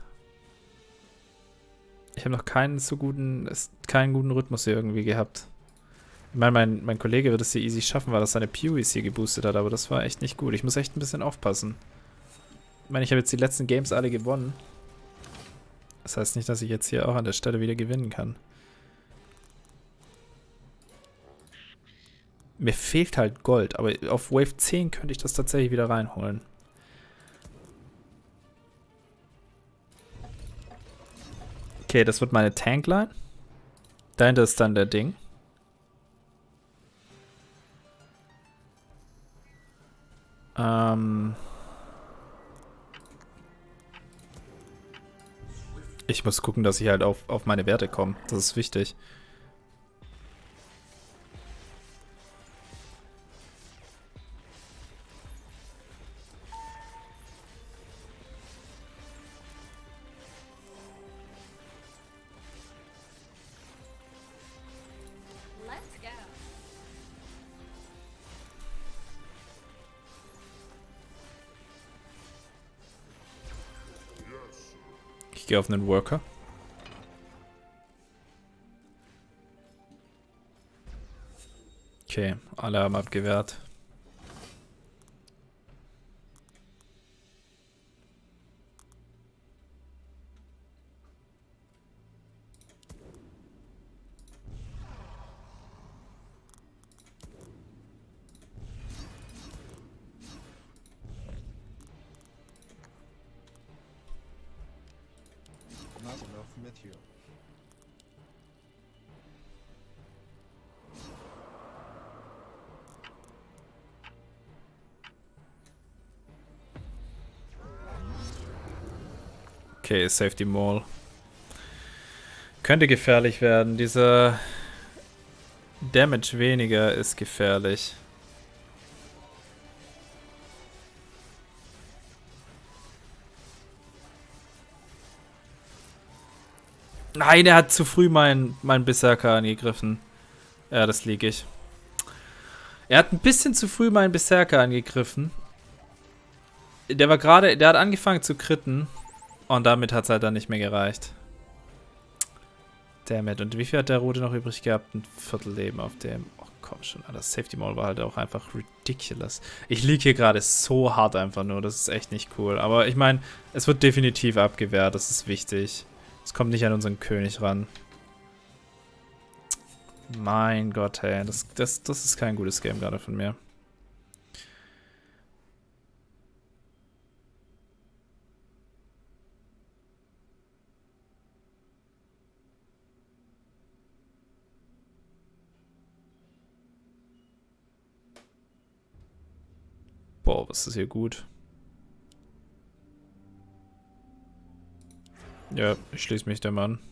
Ich habe noch keinen so guten, keinen guten Rhythmus hier irgendwie gehabt. Ich meine, mein, mein Kollege wird es hier easy schaffen, weil er seine Pewees hier geboostet hat, aber das war echt nicht gut. Ich muss echt ein bisschen aufpassen. Ich meine, ich habe jetzt die letzten Games alle gewonnen. Das heißt nicht, dass ich jetzt hier auch an der Stelle wieder gewinnen kann. Mir fehlt halt Gold, aber auf Wave zehn könnte ich das tatsächlich wieder reinholen. Okay, das wird meine Tankline. Dahinter ist dann der Ding. Ähm ich muss gucken, dass ich halt auf, auf meine Werte komme. Das ist wichtig. gehe auf einen Worker. Okay, alle haben abgewehrt. Not enough material. Okay, Safety Mall. Könnte gefährlich werden. Dieser Damage weniger ist gefährlich. Nein, er hat zu früh meinen mein Berserker angegriffen. Ja, das lieg ich. Er hat ein bisschen zu früh meinen Berserker angegriffen. Der war gerade, der hat angefangen zu critten. Und damit hat es halt dann nicht mehr gereicht. Dammit. Und wie viel hat der Rote noch übrig gehabt? Ein Viertel Leben auf dem. Oh komm schon, das Safety Mall war halt auch einfach ridiculous. Ich liege hier gerade so hart einfach nur. Das ist echt nicht cool. Aber ich meine, es wird definitiv abgewehrt. Das ist wichtig. Es kommt nicht an unseren König ran. Mein Gott, hey. Das, das, das ist kein gutes Game gerade von mir. Boah, was ist hier gut. Ja, ich schließe mich dem an.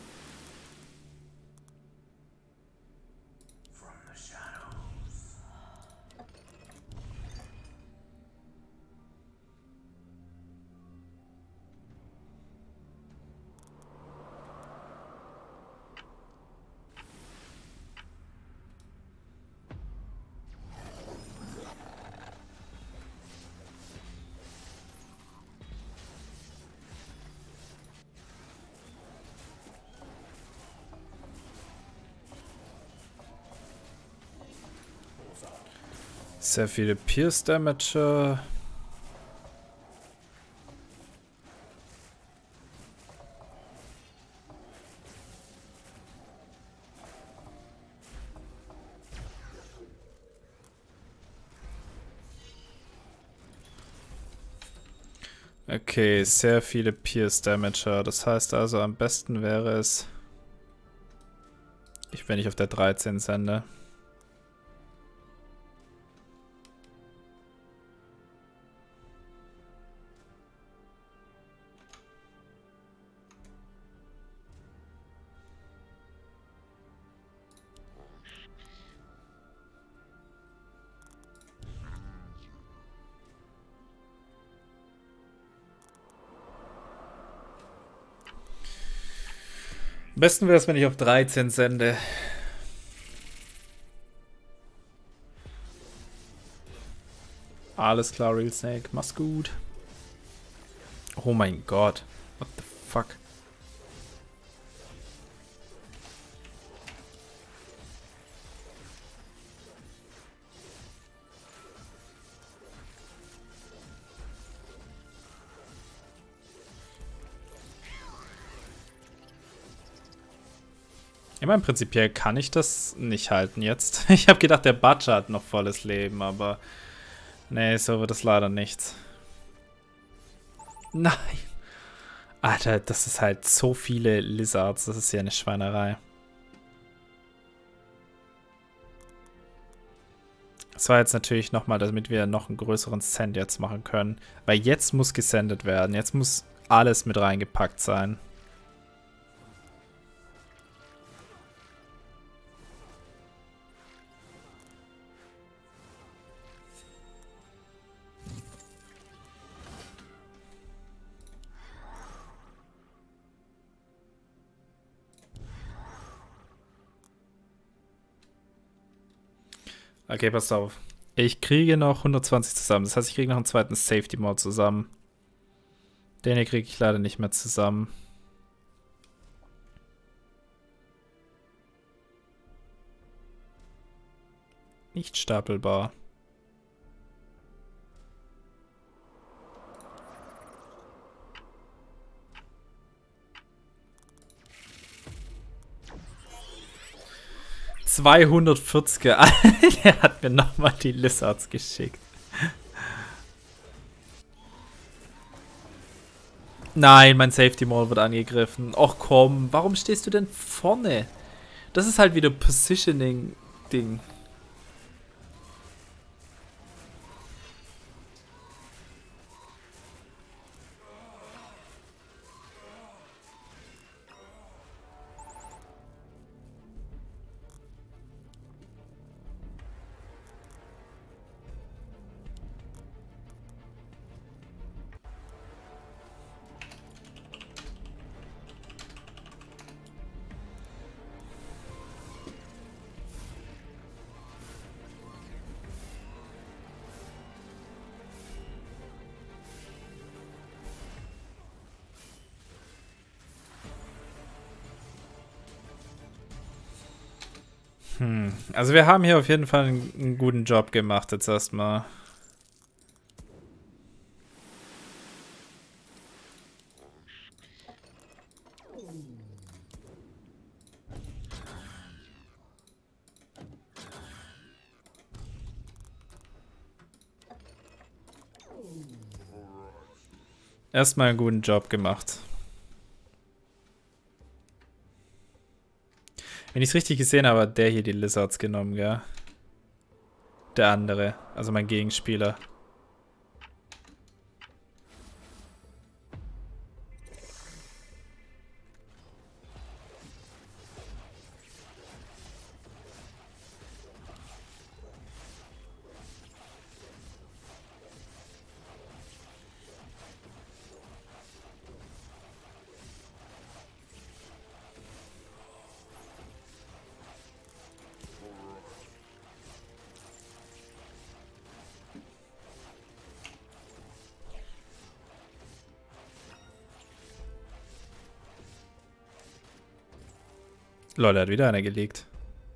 Sehr viele Pierce Damage. Okay, sehr viele Pierce Damager. Das heißt also, am besten wäre es, ich, wenn ich auf der dreizehn sende. Am besten wäre es, wenn ich auf dreizehn sende. Alles klar, Real Snake. Mach's gut. Oh mein Gott. What the fuck? Ich meine, prinzipiell kann ich das nicht halten jetzt. Ich habe gedacht, der Butcher hat noch volles Leben, aber nee, so wird es leider nichts. Nein. Alter, das ist halt so viele Lizards. Das ist ja eine Schweinerei. Das war jetzt natürlich nochmal, damit wir noch einen größeren Send jetzt machen können. Weil jetzt muss gesendet werden. Jetzt muss alles mit reingepackt sein. Okay, passt auf. Ich kriege noch hundertzwanzig zusammen. Das heißt, ich kriege noch einen zweiten Safety Mode zusammen. Den hier kriege ich leider nicht mehr zusammen. Nicht stapelbar. zweihundertvierzig. Er hat mir nochmal die Lizards geschickt. Nein, mein Safety Mall wird angegriffen. Och komm, warum stehst du denn vorne? Das ist halt wieder Positioning-Ding. Hm. Also wir haben hier auf jeden Fall einen, einen guten Job gemacht jetzt erstmal. Erstmal einen guten Job gemacht. Wenn ich es richtig gesehen habe, hat der hier die Lizards genommen, gell? Der andere, also mein Gegenspieler. Lol, er hat wieder einer gelegt.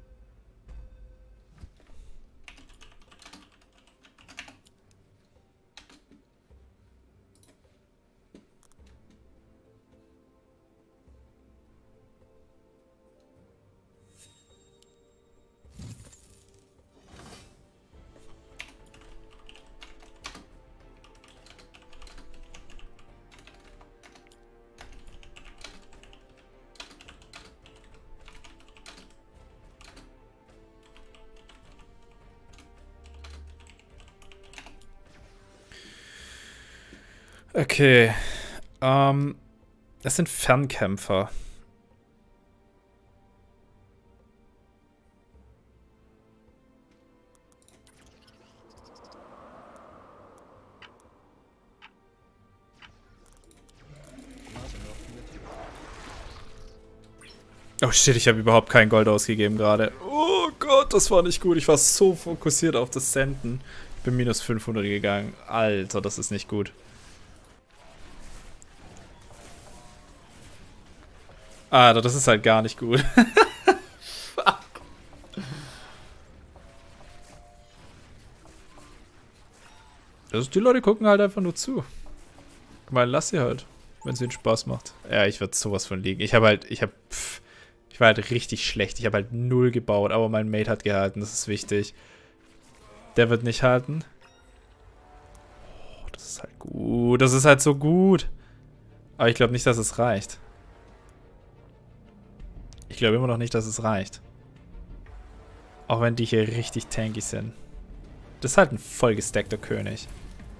Okay. Ähm, das sind Fernkämpfer. Oh shit, ich habe überhaupt kein Gold ausgegeben gerade. Oh Gott, das war nicht gut. Ich war so fokussiert auf das Senden. Ich bin minus fünfhundert gegangen. Alter, das ist nicht gut. Ah, das ist halt gar nicht gut. Fuck. Also die Leute gucken halt einfach nur zu. Ich meine, lass sie halt, wenn es ihnen Spaß macht. Ja, ich würde sowas von liegen. Ich habe halt, ich habe, ich war halt richtig schlecht. Ich habe halt null gebaut, aber mein Mate hat gehalten. Das ist wichtig. Der wird nicht halten. Oh, das ist halt gut. Das ist halt so gut. Aber ich glaube nicht, dass es reicht. Ich glaube immer noch nicht, dass es reicht. Auch wenn die hier richtig tanky sind. Das ist halt ein voll gestackter König.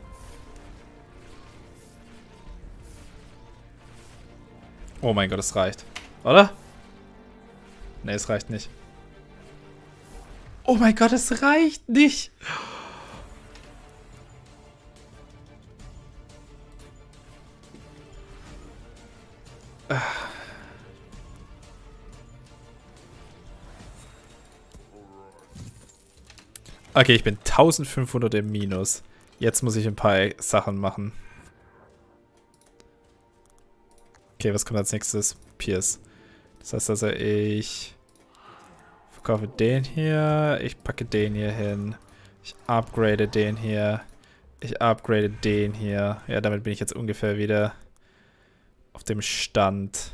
Oh mein Gott, es reicht. Oder? Ne, es reicht nicht. Oh mein Gott, es reicht nicht. Okay, ich bin eintausendfünfhundert im Minus. Jetzt muss ich ein paar Sachen machen. Okay, was kommt als nächstes? Pierce. Das heißt also, ich verkaufe den hier. Ich packe den hier hin. Ich upgrade den hier. Ich upgrade den hier. Ja, damit bin ich jetzt ungefähr wieder auf dem Stand.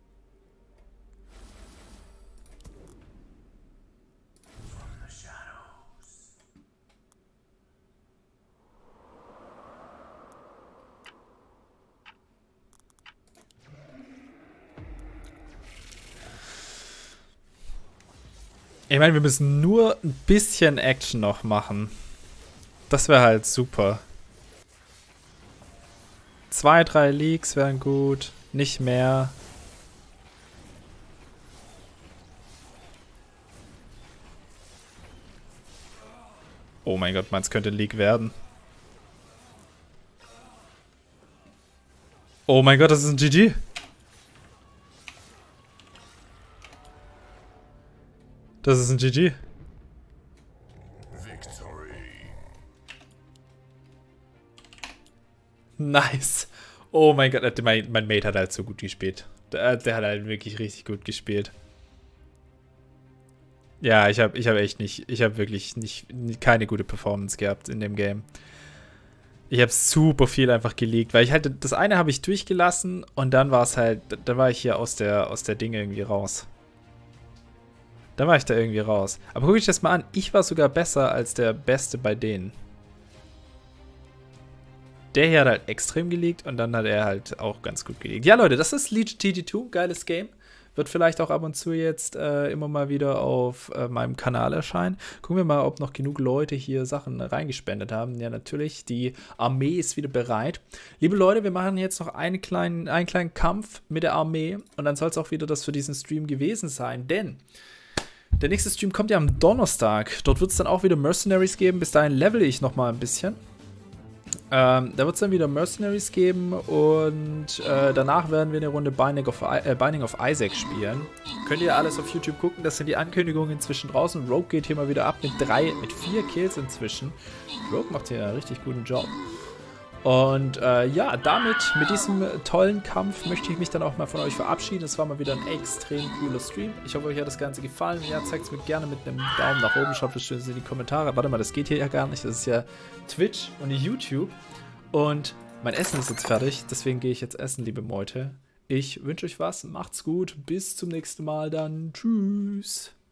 Ich meine, wir müssen nur ein bisschen Action noch machen. Das wäre halt super. Zwei, drei Leaks wären gut. Nicht mehr. Oh mein Gott, meins könnte ein Leak werden. Oh mein Gott, das ist ein G G. Das ist ein G G. Nice. Oh mein Gott, mein, mein Mate hat halt so gut gespielt. Der, der hat halt wirklich richtig gut gespielt. Ja, ich habe ich hab echt nicht, ich habe wirklich nicht, keine gute Performance gehabt in dem Game. Ich habe super viel einfach geleakt, weil ich halt, das eine habe ich durchgelassen und dann war es halt, da war ich hier aus der, aus der Dinge irgendwie raus. Da war ich da irgendwie raus. Aber guck ich das mal an, ich war sogar besser als der Beste bei denen. Der hier hat halt extrem geleakt und dann hat er halt auch ganz gut geleakt. Ja, Leute, das ist Legion T G zwei, geiles Game. Wird vielleicht auch ab und zu jetzt äh, immer mal wieder auf äh, meinem Kanal erscheinen. Gucken wir mal, ob noch genug Leute hier Sachen reingespendet haben. Ja, natürlich, die Armee ist wieder bereit. Liebe Leute, wir machen jetzt noch einen kleinen, einen kleinen Kampf mit der Armee und dann soll es auch wieder das für diesen Stream gewesen sein, denn der nächste Stream kommt ja am Donnerstag. Dort wird es dann auch wieder Mercenaries geben. Bis dahin level ich noch mal ein bisschen. Ähm, da wird es dann wieder Mercenaries geben und äh, danach werden wir eine Runde Binding of, äh, Binding of Isaac spielen. Könnt ihr alles auf YouTube gucken, das sind die Ankündigungen inzwischen draußen. Rogue geht hier mal wieder ab mit drei, mit vier Kills inzwischen. Rogue macht hier einen richtig guten Job. Und äh, ja, damit, mit diesem tollen Kampf möchte ich mich dann auch mal von euch verabschieden. Es war mal wieder ein extrem cooler Stream. Ich hoffe, euch hat das Ganze gefallen. Ja, zeigt es mir gerne mit einem Daumen nach oben. Schaut es in die Kommentare. Warte mal, das geht hier ja gar nicht. Das ist ja Twitch und YouTube. Und mein Essen ist jetzt fertig. Deswegen gehe ich jetzt essen, liebe Meute. Ich wünsche euch was. Macht's gut. Bis zum nächsten Mal dann. Tschüss.